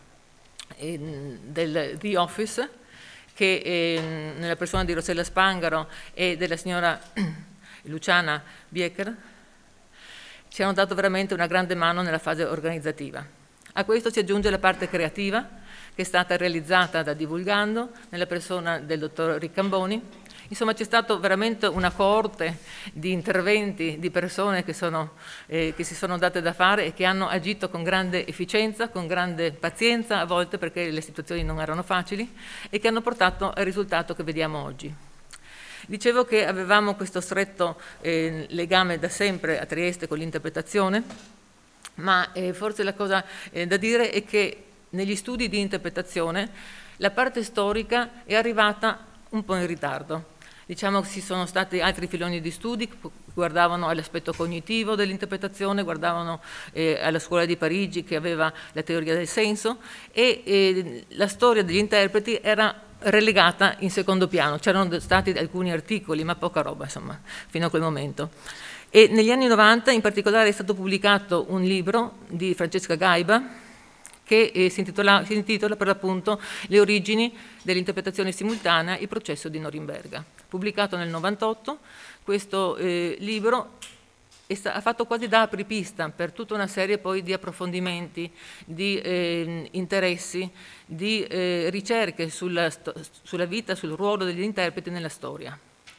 Office, che nella persona di Rossella Spangaro e della signora Luciana Biecher, ci hanno dato veramente una grande mano nella fase organizzativa. A questo si aggiunge la parte creativa che è stata realizzata da Divulgando nella persona del dottor Riccamboni Insomma, c'è stato veramente una coorte di interventi di persone che si sono date da fare e che hanno agito con grande efficienza, con grande pazienza, a volte perché le situazioni non erano facili, e che hanno portato al risultato che vediamo oggi. Dicevo che avevamo questo stretto legame da sempre a Trieste con l'interpretazione, ma forse la cosa da dire è che negli studi di interpretazione la parte storica è arrivata un po' in ritardo. Diciamo che ci sono stati altri filoni di studi che guardavano all'aspetto cognitivo dell'interpretazione, guardavano alla scuola di Parigi che aveva la teoria del senso, e la storia degli interpreti era relegata in secondo piano. C'erano stati alcuni articoli, ma poca roba, insomma, fino a quel momento. E negli anni 90 in particolare è stato pubblicato un libro di Francesca Gaiba che si intitola per l'appunto Le origini dell'interpretazione simultanea, il processo di Norimberga. Pubblicato nel 98, questo libro ha fatto quasi da apripista per tutta una serie poi di approfondimenti, di interessi, di ricerche sulla vita, sul ruolo degli interpreti nella storia.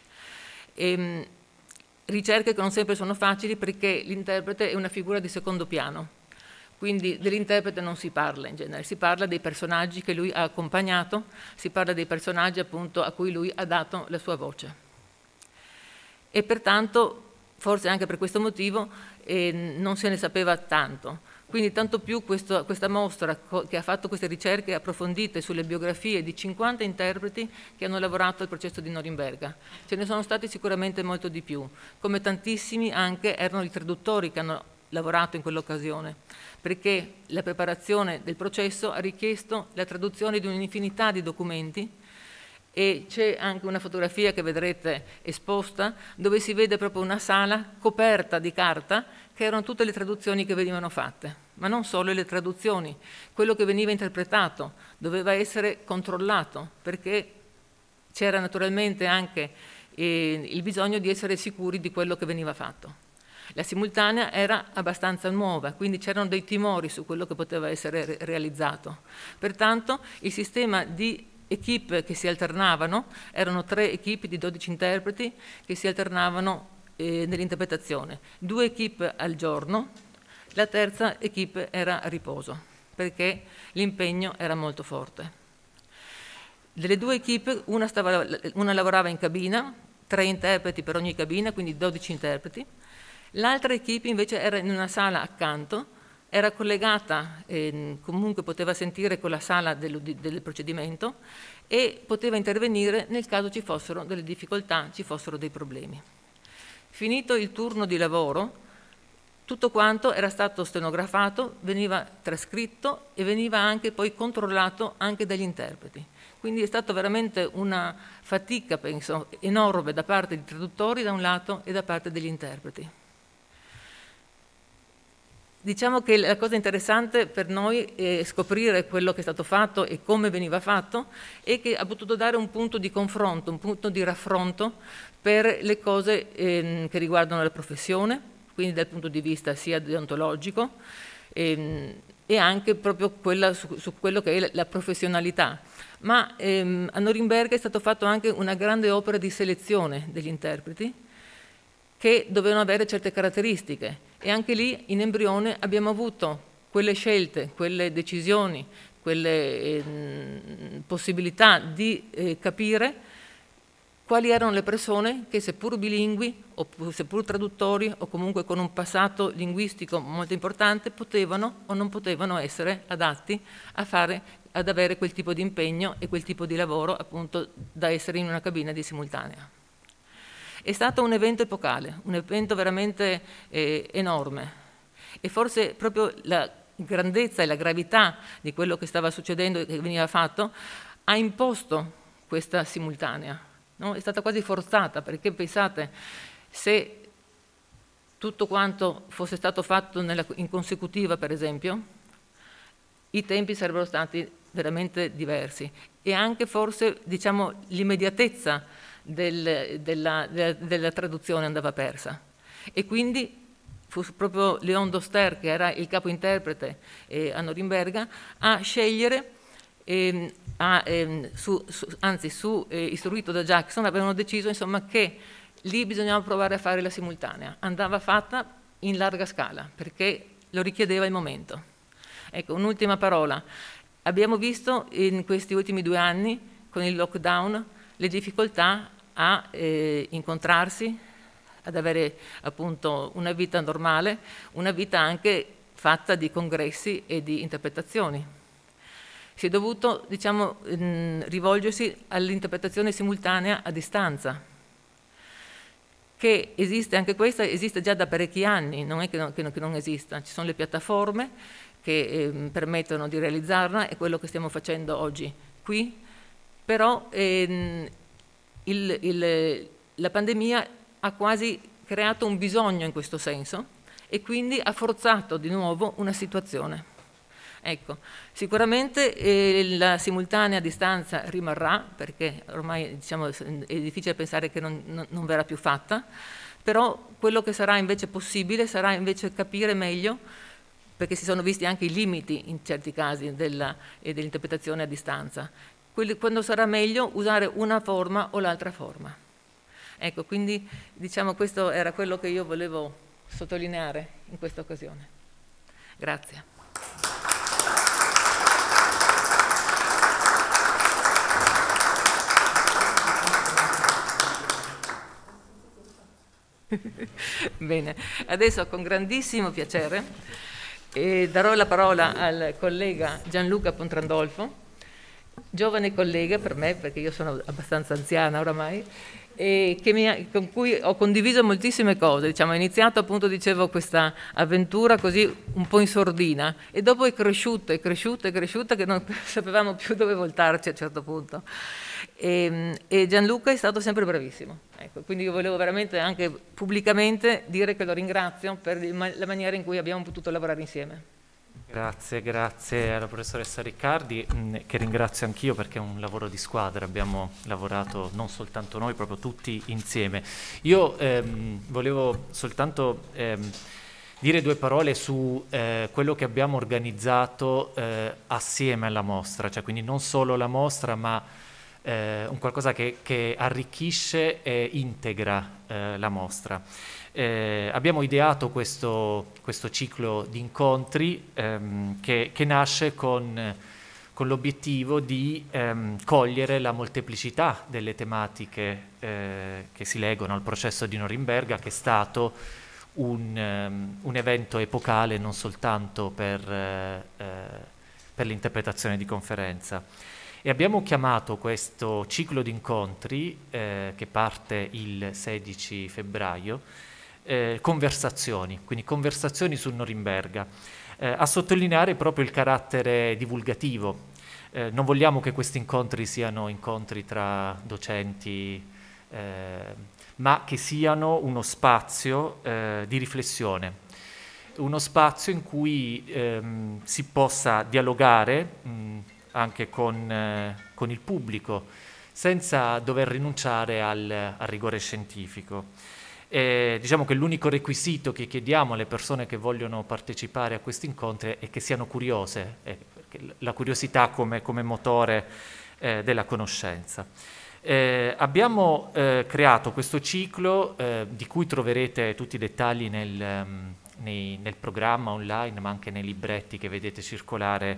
Ricerche che non sempre sono facili perché l'interprete è una figura di secondo piano. Quindi dell'interprete non si parla in genere, si parla dei personaggi che lui ha accompagnato, si parla dei personaggi appunto a cui lui ha dato la sua voce. E pertanto, forse anche per questo motivo, non se ne sapeva tanto. Quindi tanto più questa mostra che ha fatto queste ricerche approfondite sulle biografie di 50 interpreti che hanno lavorato al processo di Norimberga. Ce ne sono stati sicuramente molto di più, come tantissimi anche erano i traduttori che hanno lavorato in quell'occasione, perché la preparazione del processo ha richiesto la traduzione di un'infinità di documenti, e c'è anche una fotografia che vedrete esposta dove si vede proprio una sala coperta di carta che erano tutte le traduzioni che venivano fatte, ma non solo le traduzioni, quello che veniva interpretato doveva essere controllato, perché c'era naturalmente anche il bisogno di essere sicuri di quello che veniva fatto. La simultanea era abbastanza nuova, quindi c'erano dei timori su quello che poteva essere realizzato. Pertanto il sistema di equipe che si alternavano, erano 3 equipe di 12 interpreti che si alternavano nell'interpretazione. 2 equipe al giorno, la terza equipe era a riposo, perché l'impegno era molto forte. Delle 2 equipe, una lavorava in cabina, 3 interpreti per ogni cabina, quindi 12 interpreti. L'altra equipe invece era in una sala accanto, era collegata, comunque poteva sentire con la sala del procedimento e poteva intervenire nel caso ci fossero delle difficoltà, ci fossero dei problemi. Finito il turno di lavoro, tutto quanto era stato stenografato, veniva trascritto e veniva anche poi controllato anche dagli interpreti. Quindi è stata veramente una fatica, penso, enorme da parte dei traduttori da un lato e da parte degli interpreti. Diciamo che la cosa interessante per noi è scoprire quello che è stato fatto e come veniva fatto, e che ha potuto dare un punto di confronto, un punto di raffronto per le cose che riguardano la professione, quindi dal punto di vista sia deontologico e anche proprio su quello che è la professionalità. Ma a Norimberga è stato fatto anche una grande opera di selezione degli interpreti che dovevano avere certe caratteristiche, e anche lì in embrione abbiamo avuto quelle scelte, quelle decisioni, quelle possibilità di capire quali erano le persone che, seppur bilingui o seppur traduttori o comunque con un passato linguistico molto importante, potevano o non potevano essere adatti ad avere quel tipo di impegno e quel tipo di lavoro, appunto, da essere in una cabina di simultanea. È stato un evento epocale, un evento veramente enorme, e forse proprio la grandezza e la gravità di quello che stava succedendo e che veniva fatto ha imposto questa simultanea, no? È stata quasi forzata, perché pensate, se tutto quanto fosse stato fatto in consecutiva, per esempio, i tempi sarebbero stati veramente diversi, e anche forse, diciamo, l'immediatezza della traduzione andava persa, e quindi fu proprio Léon Doster, che era il capo interprete a Norimberga, a scegliere istruito da Jackson, avevano deciso insomma che lì bisognava provare a fare la simultanea. Andava fatta in larga scala perché lo richiedeva il momento. Ecco, un'ultima parola. Abbiamo visto in questi ultimi 2 anni, con il lockdown, le difficoltà a incontrarsi, ad avere appunto una vita normale, una vita anche fatta di congressi e di interpretazioni. Si è dovuto, diciamo, rivolgersi all'interpretazione simultanea a distanza, che esiste, anche questa esiste già da parecchi anni, non è che non esista, ci sono le piattaforme che permettono di realizzarla, è quello che stiamo facendo oggi qui, però la pandemia ha quasi creato un bisogno in questo senso e quindi ha forzato di nuovo una situazione. Ecco, sicuramente la simultanea a distanza rimarrà, perché ormai diciamo, è difficile pensare che non verrà più fatta, però quello che sarà invece possibile sarà invece capire meglio, perché si sono visti anche i limiti in certi casi dell'interpretazione a distanza, quando sarà meglio usare una forma o l'altra forma. Ecco, quindi diciamo questo era quello che io volevo sottolineare in questa occasione. Grazie. Bene, adesso con grandissimo piacere darò la parola al collega Gianluca Pontrandolfo, giovane collega per me, perché io sono abbastanza anziana oramai, e con cui ho condiviso moltissime cose. Diciamo, ho iniziato appunto, dicevo, questa avventura così un po' in sordina e dopo è cresciuta che non sapevamo più dove voltarci a un certo punto. E Gianluca è stato sempre bravissimo. Ecco, quindi io volevo veramente anche pubblicamente dire che lo ringrazio per la maniera in cui abbiamo potuto lavorare insieme. Grazie alla professoressa Riccardi, che ringrazio anch'io perché è un lavoro di squadra, abbiamo lavorato non soltanto noi, proprio tutti insieme. Io volevo soltanto dire 2 parole su quello che abbiamo organizzato assieme alla mostra, cioè quindi non solo la mostra ma un qualcosa che arricchisce e integra la mostra. Abbiamo ideato questo ciclo di incontri che nasce con l'obiettivo di cogliere la molteplicità delle tematiche che si legano al processo di Norimberga, che è stato un evento epocale non soltanto per l'interpretazione di conferenza. E abbiamo chiamato questo ciclo di incontri, che parte il 16 febbraio, conversazioni, quindi conversazioni su Norimberga, a sottolineare proprio il carattere divulgativo. Non vogliamo che questi incontri siano incontri tra docenti, ma che siano uno spazio di riflessione, uno spazio in cui si possa dialogare anche con il pubblico, senza dover rinunciare al rigore scientifico. Diciamo che l'unico requisito che chiediamo alle persone che vogliono partecipare a questi incontri è che siano curiose, la curiosità come motore della conoscenza. Abbiamo creato questo ciclo di cui troverete tutti i dettagli nel programma online, ma anche nei libretti che vedete circolare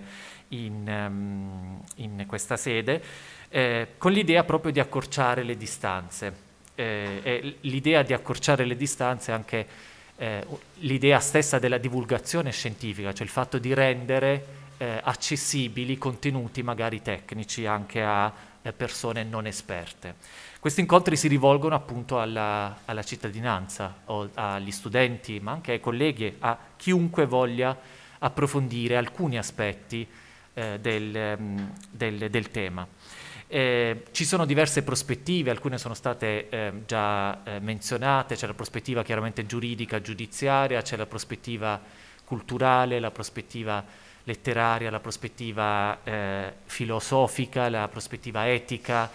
in questa sede, con l'idea proprio di accorciare le distanze. E l'idea di accorciare le distanze è anche l'idea stessa della divulgazione scientifica, cioè il fatto di rendere accessibili contenuti magari tecnici anche a persone non esperte. Questi incontri si rivolgono appunto alla cittadinanza, o agli studenti, ma anche ai colleghi, a chiunque voglia approfondire alcuni aspetti del tema. Ci sono diverse prospettive, alcune sono state già menzionate, c'è la prospettiva chiaramente giuridica, giudiziaria, c'è la prospettiva culturale, la prospettiva letteraria, la prospettiva filosofica, la prospettiva etica.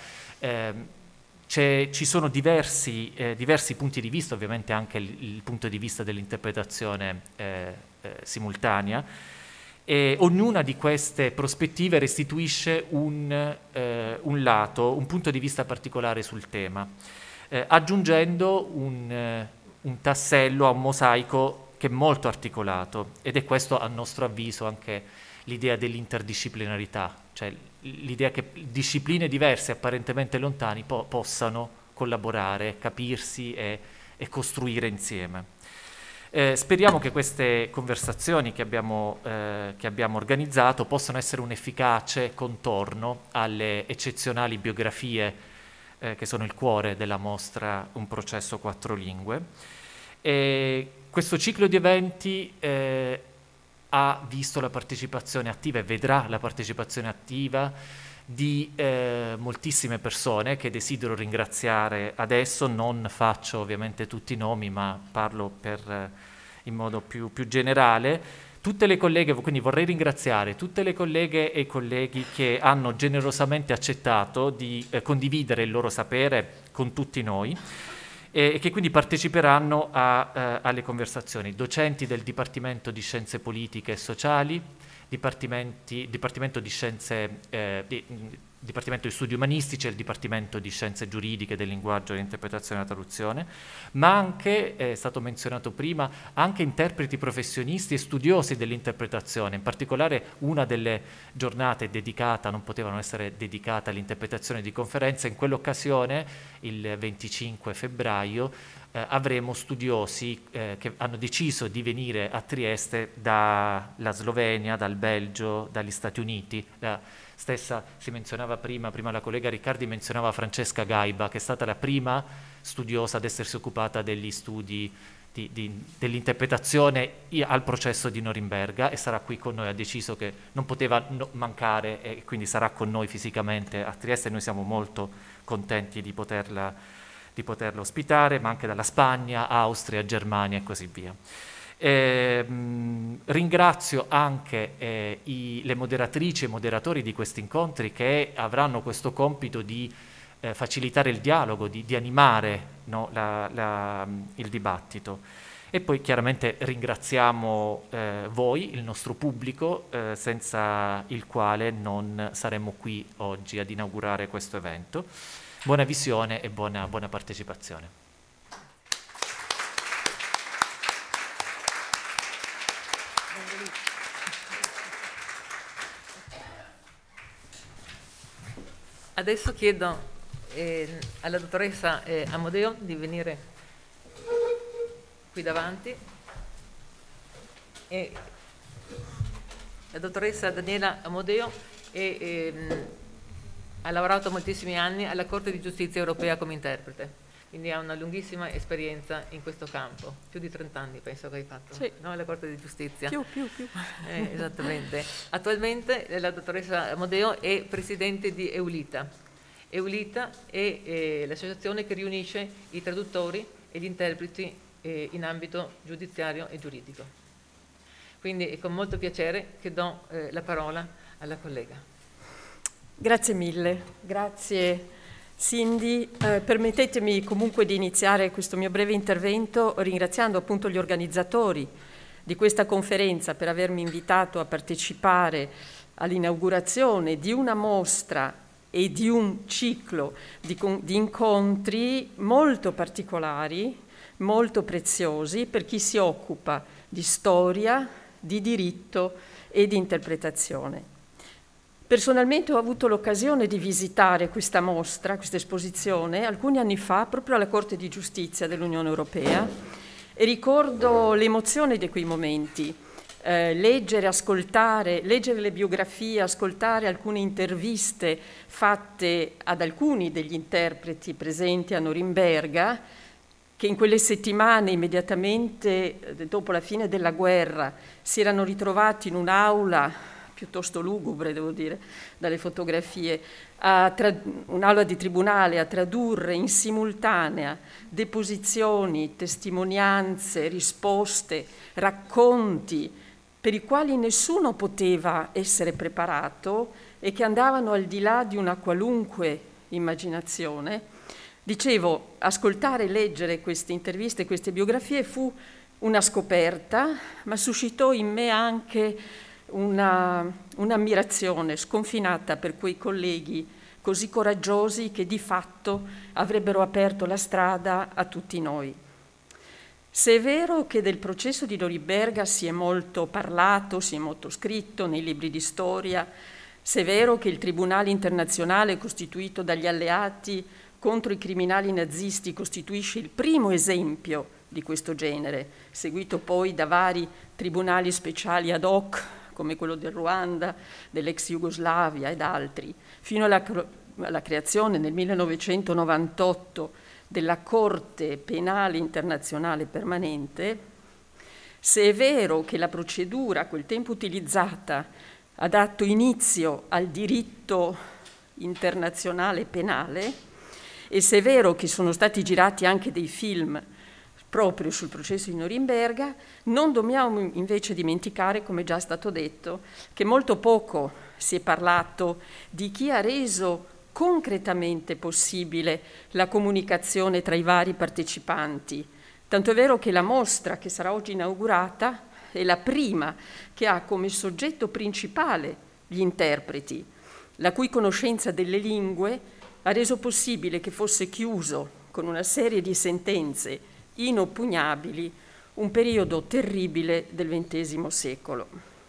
Ci sono diversi punti di vista, ovviamente anche il punto di vista dell'interpretazione simultanea, E ognuna di queste prospettive restituisce un lato, un punto di vista particolare sul tema, aggiungendo un tassello a un mosaico che è molto articolato, ed è questo, a nostro avviso, anche l'idea dell'interdisciplinarità, cioè l'idea che discipline diverse, apparentemente lontane, possano collaborare, capirsi e costruire insieme. Speriamo che queste conversazioni che abbiamo organizzato possano essere un efficace contorno alle eccezionali biografie che sono il cuore della mostra Un processo quattro lingue. Questo ciclo di eventi ha visto la partecipazione attiva e vedrà la partecipazione attiva di moltissime persone che desidero ringraziare adesso. Non faccio ovviamente tutti i nomi, ma parlo in modo più generale. Tutte le colleghe, quindi vorrei ringraziare tutte le colleghe e i colleghi che hanno generosamente accettato di condividere il loro sapere con tutti noi e che quindi parteciperanno alle conversazioni. Docenti del Dipartimento di Scienze Politiche e Sociali, Dipartimento di Studi Umanistici e il Dipartimento di Scienze Giuridiche del Linguaggio, dell'Interpretazione e della Traduzione, ma anche, è stato menzionato prima, anche interpreti professionisti e studiosi dell'interpretazione. In particolare una delle giornate dedicata, non potevano essere dedicate all'interpretazione di conferenza. In quell'occasione, il 25 febbraio, avremo studiosi che hanno deciso di venire a Trieste dalla Slovenia, dal Belgio, dagli Stati Uniti. Stessa si menzionava prima la collega Riccardi menzionava Francesca Gaiba, che è stata la prima studiosa ad essersi occupata degli studi dell'interpretazione al processo di Norimberga, e sarà qui con noi. Ha deciso che non poteva mancare e quindi sarà con noi fisicamente a Trieste, e noi siamo molto contenti di poterla ospitare, ma anche dalla Spagna, Austria, Germania e così via. Ringrazio anche le moderatrici e moderatori di questi incontri, che avranno questo compito di facilitare il dialogo, di animare, no, il dibattito. E poi chiaramente ringraziamo voi, il nostro pubblico, senza il quale non saremmo qui oggi ad inaugurare questo evento. Buona visione e buona partecipazione. Adesso chiedo alla dottoressa Amodeo di venire qui davanti. La dottoressa Daniela Amodeo ha lavorato moltissimi anni alla Corte di Giustizia Europea come interprete, quindi ha una lunghissima esperienza in questo campo, più di 30 anni penso che hai fatto, sì, no? Alla Corte di Giustizia. Più. Esattamente. Attualmente la dottoressa Amodeo è presidente di Eulita. Eulita è l'associazione che riunisce i traduttori e gli interpreti in ambito giudiziario e giuridico. Quindi è con molto piacere che do la parola alla collega. Grazie mille, grazie Cindy. Permettetemi comunque di iniziare questo mio breve intervento ringraziando appunto gli organizzatori di questa conferenza per avermi invitato a partecipare all'inaugurazione di una mostra e di un ciclo di incontri molto particolari, molto preziosi per chi si occupa di storia, di diritto e di interpretazione. Personalmente ho avuto l'occasione di visitare questa mostra, questa esposizione, alcuni anni fa proprio alla Corte di Giustizia dell'Unione Europea, e ricordo l'emozione di quei momenti. Leggere le biografie, ascoltare alcune interviste fatte ad alcuni degli interpreti presenti a Norimberga, che in quelle settimane immediatamente dopo la fine della guerra si erano ritrovati in un'aula piuttosto lugubre, devo dire, dalle fotografie, un'aula di tribunale a tradurre in simultanea deposizioni, testimonianze, risposte, racconti per i quali nessuno poteva essere preparato e che andavano al di là di una qualunque immaginazione. Dicevo, ascoltare e leggere queste interviste, queste biografie fu una scoperta, ma suscitò in me anche un'ammirazione sconfinata per quei colleghi così coraggiosi che di fatto avrebbero aperto la strada a tutti noi. Se è vero che del processo di Norimberga si è molto parlato, si è molto scritto nei libri di storia, se è vero che il Tribunale internazionale costituito dagli alleati contro i criminali nazisti costituisce il primo esempio di questo genere, seguito poi da vari tribunali speciali ad hoc, come quello del Ruanda, dell'ex Jugoslavia ed altri, fino alla creazione nel 1998 della Corte Penale Internazionale Permanente, se è vero che la procedura a quel tempo utilizzata ha dato inizio al diritto internazionale penale, e se è vero che sono stati girati anche dei film proprio sul processo di Norimberga, non dobbiamo invece dimenticare, come già è stato detto, che molto poco si è parlato di chi ha reso concretamente possibile la comunicazione tra i vari partecipanti. Tanto è vero che la mostra che sarà oggi inaugurata è la prima che ha come soggetto principale gli interpreti, la cui conoscenza delle lingue ha reso possibile che fosse chiuso con una serie di sentenze inoppugnabili un periodo terribile del XX secolo.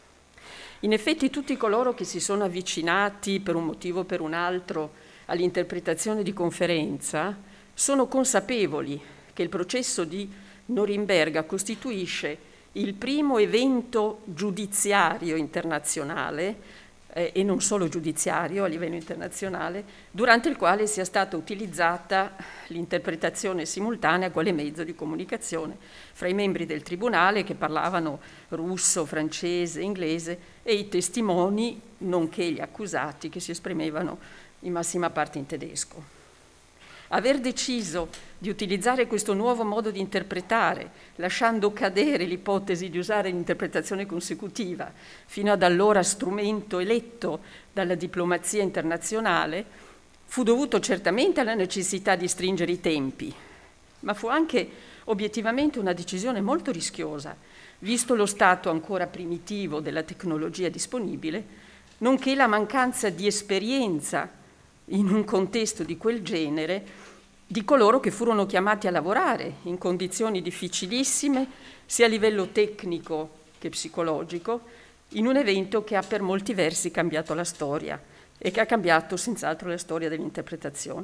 In effetti tutti coloro che si sono avvicinati per un motivo o per un altro all'interpretazione di conferenza sono consapevoli che il processo di Norimberga costituisce il primo evento giudiziario internazionale e non solo giudiziario a livello internazionale, durante il quale sia stata utilizzata l'interpretazione simultanea quale mezzo di comunicazione fra i membri del tribunale che parlavano russo, francese, inglese e i testimoni, nonché gli accusati che si esprimevano in massima parte in tedesco. Aver deciso di utilizzare questo nuovo modo di interpretare, lasciando cadere l'ipotesi di usare l'interpretazione consecutiva, fino ad allora strumento eletto dalla diplomazia internazionale, fu dovuto certamente alla necessità di stringere i tempi, ma fu anche obiettivamente una decisione molto rischiosa, visto lo stato ancora primitivo della tecnologia disponibile, nonché la mancanza di esperienza in un contesto di quel genere di coloro che furono chiamati a lavorare in condizioni difficilissime sia a livello tecnico che psicologico in un evento che ha per molti versi cambiato la storia e che ha cambiato senz'altro la storia dell'interpretazione.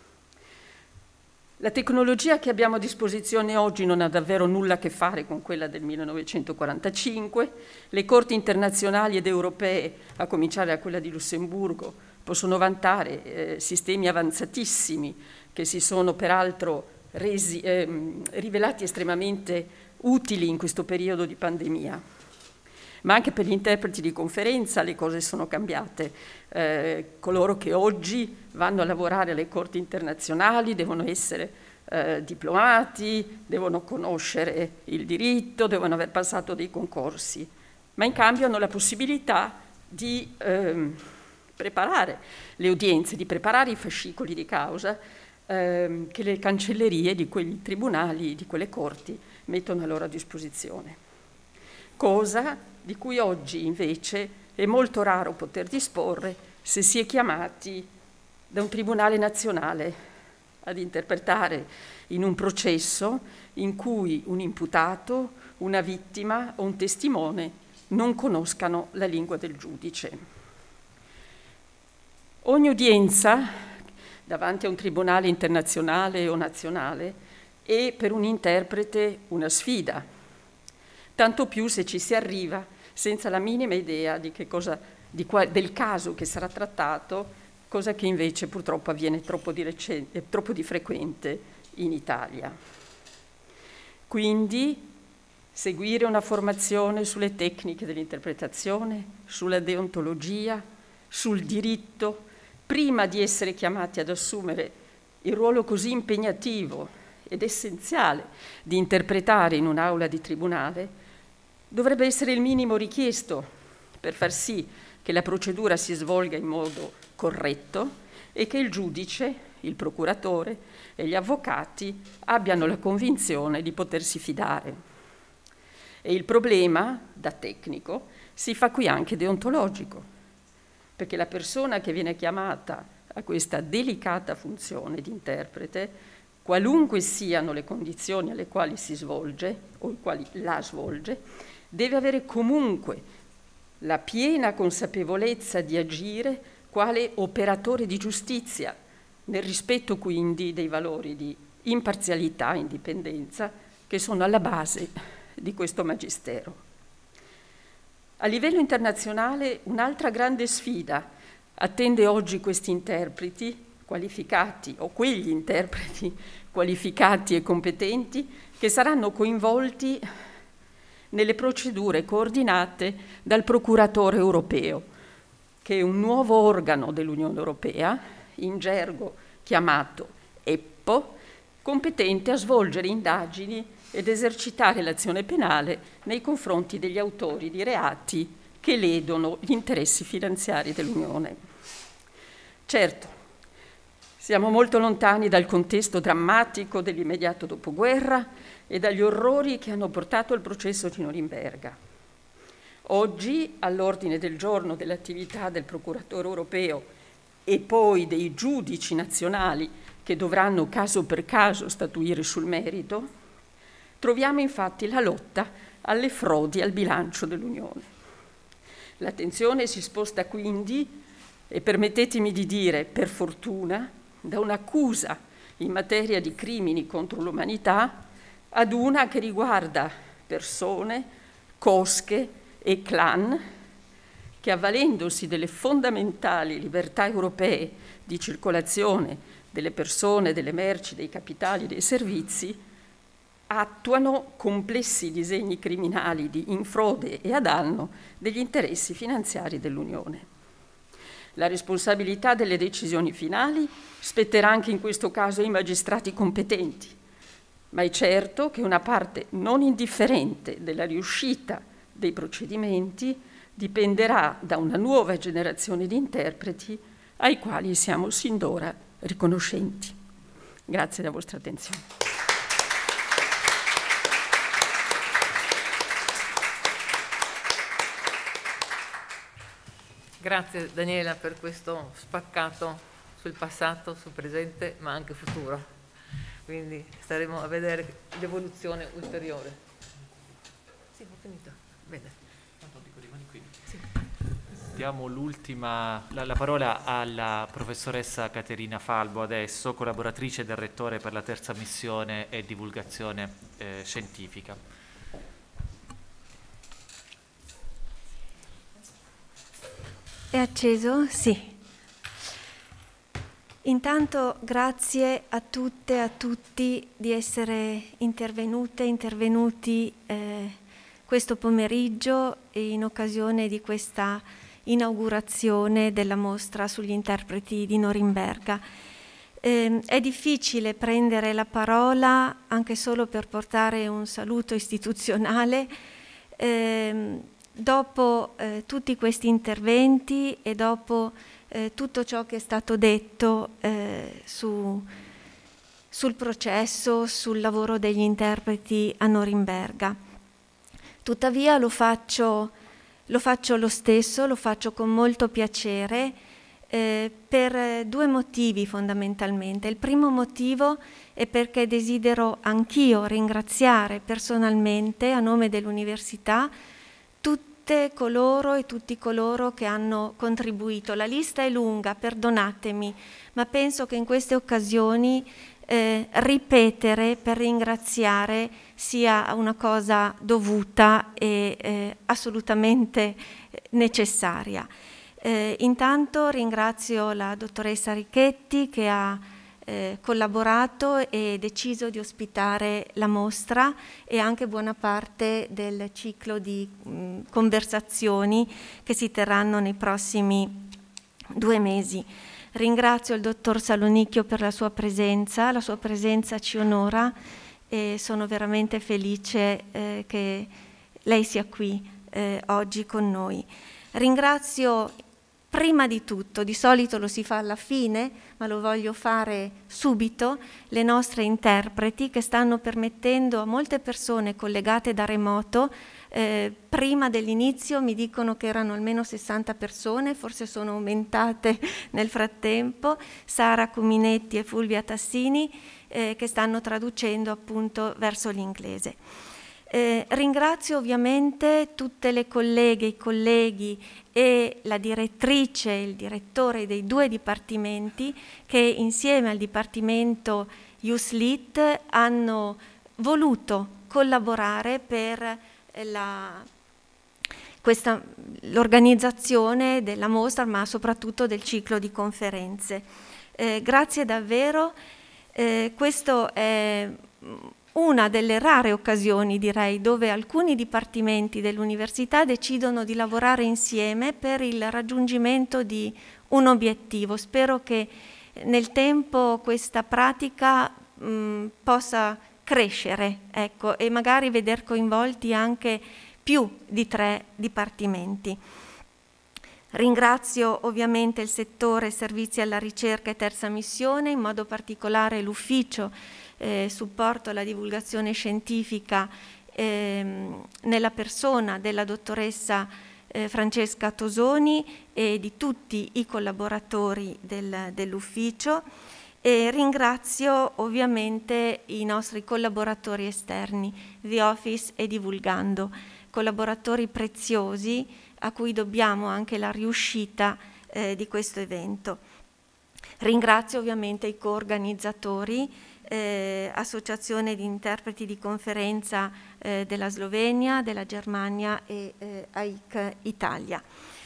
La tecnologia che abbiamo a disposizione oggi non ha davvero nulla a che fare con quella del 1945, le corti internazionali ed europee, a cominciare da quella di Lussemburgo, possono vantare sistemi avanzatissimi che si sono peraltro rivelati estremamente utili in questo periodo di pandemia. Ma anche per gli interpreti di conferenza le cose sono cambiate. Coloro che oggi vanno a lavorare alle corti internazionali devono essere diplomati, devono conoscere il diritto, devono aver passato dei concorsi, ma in cambio hanno la possibilità di preparare le udienze, di preparare i fascicoli di causa che le cancellerie di quei tribunali, di quelle corti, mettono a loro disposizione. Cosa di cui oggi invece è molto raro poter disporre se si è chiamati da un tribunale nazionale ad interpretare in un processo in cui un imputato, una vittima o un testimone non conoscano la lingua del giudice. Ogni udienza davanti a un tribunale internazionale o nazionale è per un interprete una sfida, tanto più se ci si arriva senza la minima idea di che cosa, del caso che sarà trattato, cosa che invece purtroppo avviene troppo di frequente in Italia. Quindi seguire una formazione sulle tecniche dell'interpretazione, sulla deontologia, sul diritto, prima di essere chiamati ad assumere il ruolo così impegnativo ed essenziale di interpretare in un'aula di tribunale, dovrebbe essere il minimo richiesto per far sì che la procedura si svolga in modo corretto e che il giudice, il procuratore e gli avvocati abbiano la convinzione di potersi fidare. E il problema, da tecnico, si fa qui anche deontologico, perché la persona che viene chiamata a questa delicata funzione di interprete, qualunque siano le condizioni alle quali si svolge o in quali la svolge, deve avere comunque la piena consapevolezza di agire quale operatore di giustizia, nel rispetto quindi dei valori di imparzialità e indipendenza che sono alla base di questo magistero. A livello internazionale un'altra grande sfida attende oggi questi interpreti qualificati o quegli interpreti qualificati e competenti che saranno coinvolti nelle procedure coordinate dal procuratore europeo, che è un nuovo organo dell'Unione Europea, in gergo chiamato EPPO, competente a svolgere indagini ed esercitare l'azione penale nei confronti degli autori di reati che ledono gli interessi finanziari dell'Unione. Certo, siamo molto lontani dal contesto drammatico dell'immediato dopoguerra e dagli orrori che hanno portato al processo di Norimberga. Oggi, all'ordine del giorno dell'attività del procuratore europeo e poi dei giudici nazionali che dovranno caso per caso statuire sul merito, troviamo infatti la lotta alle frodi al bilancio dell'Unione. L'attenzione si sposta quindi, e permettetemi di dire per fortuna, da un'accusa in materia di crimini contro l'umanità ad una che riguarda persone, cosche e clan che, avvalendosi delle fondamentali libertà europee di circolazione delle persone, delle merci, dei capitali e dei servizi, attuano complessi disegni criminali in frode e a danno degli interessi finanziari dell'Unione. La responsabilità delle decisioni finali spetterà anche in questo caso ai magistrati competenti, ma è certo che una parte non indifferente della riuscita dei procedimenti dipenderà da una nuova generazione di interpreti ai quali siamo sin d'ora riconoscenti. Grazie della vostra attenzione. Grazie Daniela per questo spaccato sul passato, sul presente, ma anche futuro. Quindi staremo a vedere l'evoluzione ulteriore. Sì, ho finito. Bene. Rimani qui. Sì. Diamo la parola alla professoressa Caterina Falbo adesso, collaboratrice del Rettore per la terza missione e divulgazione scientifica. È acceso? Sì. Intanto grazie a tutte e a tutti di essere intervenuti questo pomeriggio in occasione di questa inaugurazione della mostra sugli interpreti di Norimberga. È difficile prendere la parola anche solo per portare un saluto istituzionale dopo tutti questi interventi e dopo tutto ciò che è stato detto sul processo, sul lavoro degli interpreti a Norimberga. Tuttavia lo faccio lo stesso, lo faccio con molto piacere per due motivi fondamentalmente. Il primo motivo è perché desidero anch'io ringraziare personalmente a nome dell'Università tutte coloro e tutti coloro che hanno contribuito. La lista è lunga, perdonatemi, ma penso che in queste occasioni ripetere per ringraziare sia una cosa dovuta e assolutamente necessaria. Intanto ringrazio la dottoressa Richetti che ha collaborato e deciso di ospitare la mostra e anche buona parte del ciclo di conversazioni che si terranno nei prossimi 2 mesi. Ringrazio il dottor Salonicchio per la sua presenza ci onora e sono veramente felice che lei sia qui oggi con noi. Ringrazio prima di tutto, di solito lo si fa alla fine, ma lo voglio fare subito, le nostre interpreti che stanno permettendo a molte persone collegate da remoto, prima dell'inizio mi dicono che erano almeno 60 persone, forse sono aumentate nel frattempo, Sara Cuminetti e Fulvia Tassini, che stanno traducendo appunto verso l'inglese. Ringrazio ovviamente tutte le colleghe, i colleghi e la direttrice e il direttore dei 2 dipartimenti che insieme al Dipartimento USLIT hanno voluto collaborare per l'organizzazione della mostra, ma soprattutto del ciclo di conferenze. Grazie davvero. Questo è una delle rare occasioni, direi, dove alcuni dipartimenti dell'università decidono di lavorare insieme per il raggiungimento di un obiettivo. Spero che nel tempo questa pratica possa crescere, ecco, e magari veder coinvolti anche più di 3 dipartimenti. Ringrazio ovviamente il settore servizi alla ricerca e terza missione, in modo particolare l'ufficio supporto alla divulgazione scientifica nella persona della dottoressa Francesca Tosoni e di tutti i collaboratori dell'ufficio, e ringrazio ovviamente i nostri collaboratori esterni, The Office e Divulgando, collaboratori preziosi a cui dobbiamo anche la riuscita di questo evento. Ringrazio ovviamente i coorganizzatori, Associazione di Interpreti di Conferenza della Slovenia, della Germania e AIC Italia.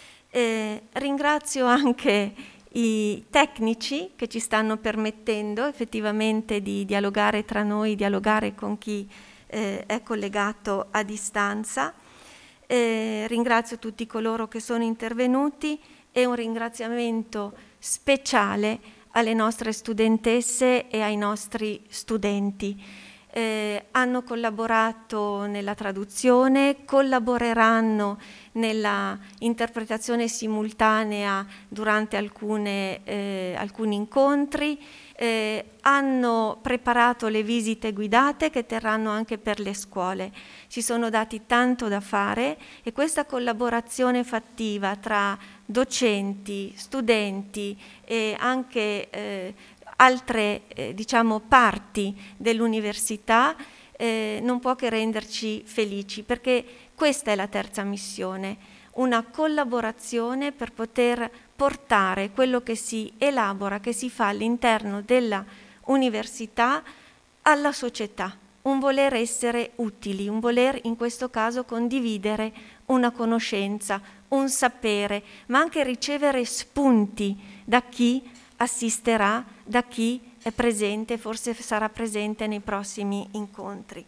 Ringrazio anche i tecnici che ci stanno permettendo effettivamente di dialogare tra noi, dialogare con chi è collegato a distanza. Ringrazio tutti coloro che sono intervenuti e un ringraziamento speciale alle nostre studentesse e ai nostri studenti. Hanno collaborato nella traduzione, collaboreranno nella interpretazione simultanea durante alcuni incontri, hanno preparato le visite guidate che terranno anche per le scuole. Si sono dati tanto da fare e questa collaborazione fattiva tra docenti, studenti e anche altre diciamo parti dell'università non può che renderci felici, perché questa è la terza missione, una collaborazione per poter portare quello che si elabora, che si fa all'interno della università alla società, un voler essere utili, un voler in questo caso condividere una conoscenza, un sapere, ma anche ricevere spunti da chi assisterà, da chi è presente, forse sarà presente nei prossimi incontri.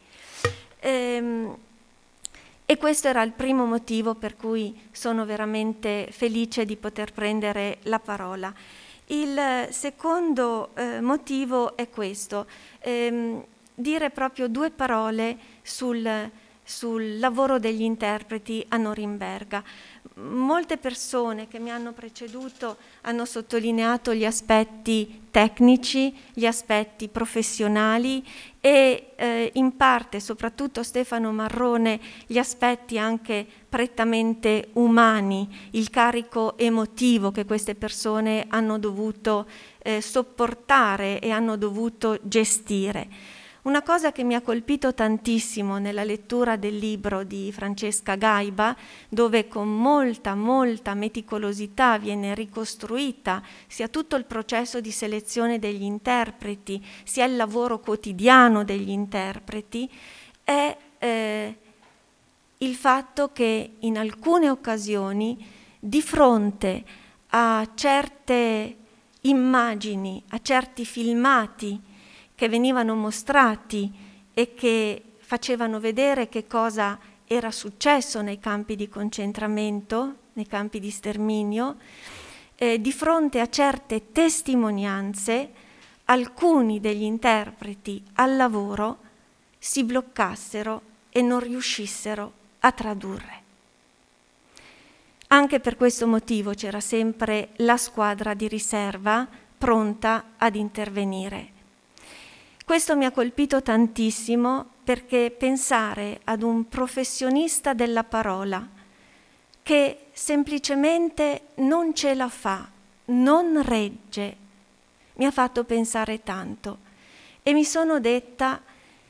E questo era il primo motivo per cui sono veramente felice di poter prendere la parola. Il secondo motivo è questo, dire proprio 2 parole sul lavoro degli interpreti a Norimberga. Molte persone che mi hanno preceduto hanno sottolineato gli aspetti tecnici, gli aspetti professionali e in parte, soprattutto Stefano Marrone, gli aspetti anche prettamente umani, il carico emotivo che queste persone hanno dovuto sopportare e hanno dovuto gestire. Una cosa che mi ha colpito tantissimo nella lettura del libro di Francesca Gaiba, dove con molta meticolosità viene ricostruita sia tutto il processo di selezione degli interpreti, sia il lavoro quotidiano degli interpreti, è il fatto che in alcune occasioni, di fronte a certe immagini, a certi filmati che venivano mostrati e che facevano vedere che cosa era successo nei campi di concentramento, nei campi di sterminio, di fronte a certe testimonianze, alcuni degli interpreti al lavoro si bloccassero e non riuscissero a tradurre. Anche per questo motivo c'era sempre la squadra di riserva pronta ad intervenire. Questo mi ha colpito tantissimo perché pensare ad un professionista della parola che semplicemente non ce la fa, non regge, mi ha fatto pensare tanto e mi sono detta: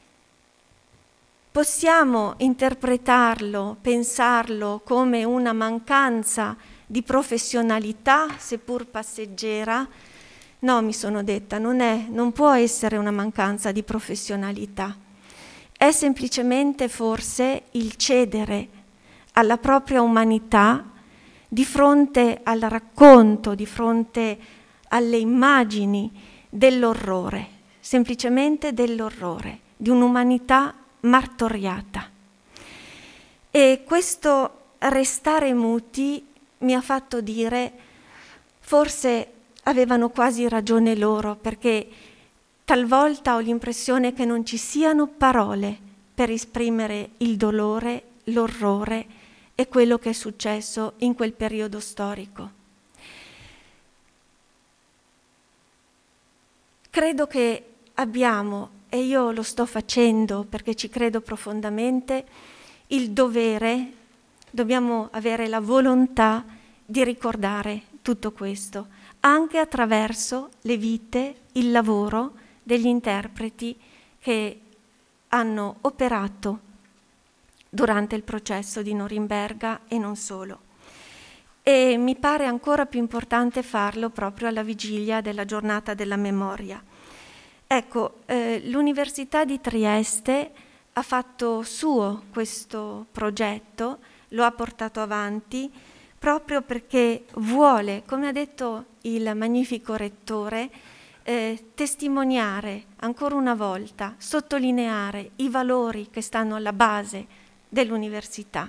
possiamo interpretarlo, pensarlo come una mancanza di professionalità, seppur passeggera? No, mi sono detta, non può essere una mancanza di professionalità. È semplicemente forse il cedere alla propria umanità di fronte al racconto, di fronte alle immagini dell'orrore, semplicemente dell'orrore, di un'umanità martoriata. E questo restare muti mi ha fatto dire: forse avevano quasi ragione loro, perché talvolta ho l'impressione che non ci siano parole per esprimere il dolore, l'orrore e quello che è successo in quel periodo storico. Credo che abbiamo, e io lo sto facendo perché ci credo profondamente, il dovere, dobbiamo avere la volontà di ricordare tutto questo, anche attraverso le vite, il lavoro degli interpreti che hanno operato durante il processo di Norimberga e non solo. E mi pare ancora più importante farlo proprio alla vigilia della giornata della memoria. Ecco, l'Università di Trieste ha fatto suo questo progetto, lo ha portato avanti proprio perché vuole, come ha detto il magnifico rettore, testimoniare ancora una volta, sottolineare i valori che stanno alla base dell'università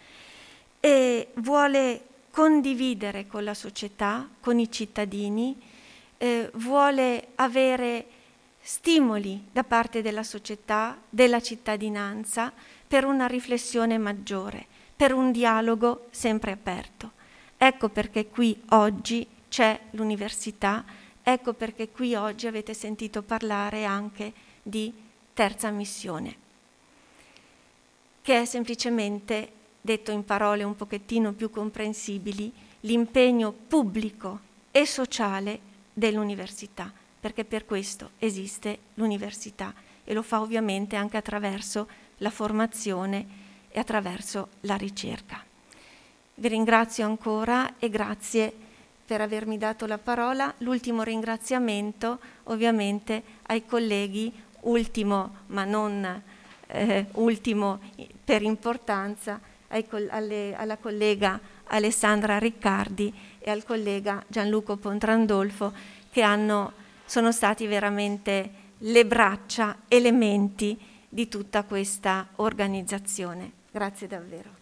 e vuole condividere con la società, con i cittadini, vuole avere stimoli da parte della società, della cittadinanza, per una riflessione maggiore, per un dialogo sempre aperto. Ecco perché qui oggi c'è l'università, ecco perché qui oggi avete sentito parlare anche di terza missione, che è semplicemente, detto in parole un pochettino più comprensibili, l'impegno pubblico e sociale dell'università, perché per questo esiste l'università e lo fa ovviamente anche attraverso la formazione e attraverso la ricerca. Vi ringrazio ancora e grazie per avermi dato la parola. L'ultimo ringraziamento ovviamente ai colleghi, ultimo ma non ultimo per importanza, alla collega Alessandra Riccardi e al collega Gianluca Pontrandolfo, che sono stati veramente le braccia e le menti di tutta questa organizzazione. Grazie davvero.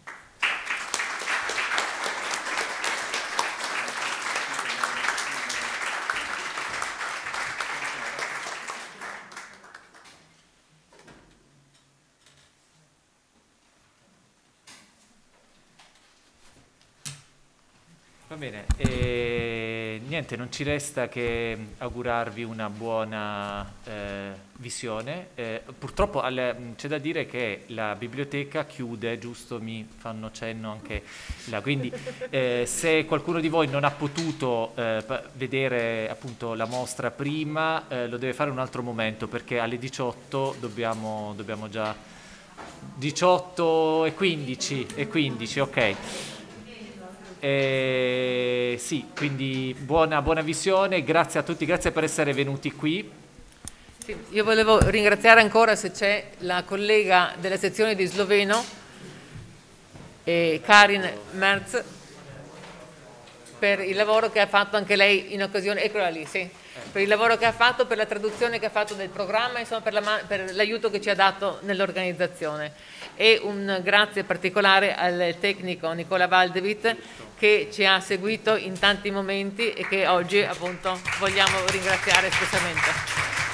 Va bene, niente, non ci resta che augurarvi una buona visione. Purtroppo c'è da dire che la biblioteca chiude, giusto? Mi fanno cenno anche là, quindi se qualcuno di voi non ha potuto vedere appunto la mostra prima, lo deve fare in un altro momento, perché alle 18 dobbiamo già 18:15, ok. Sì, quindi buona visione, grazie a tutti, grazie per essere venuti qui. Sì, io volevo ringraziare ancora, se c'è, la collega della sezione di sloveno, Karin Merz, per il lavoro che ha fatto anche lei in occasione, eccola lì, sì, per il lavoro che ha fatto, per la traduzione che ha fatto del programma, insomma per l'aiuto che ci ha dato nell'organizzazione. E un grazie particolare al tecnico Nicola Valdevit, che ci ha seguito in tanti momenti e che oggi appunto vogliamo ringraziare espressamente.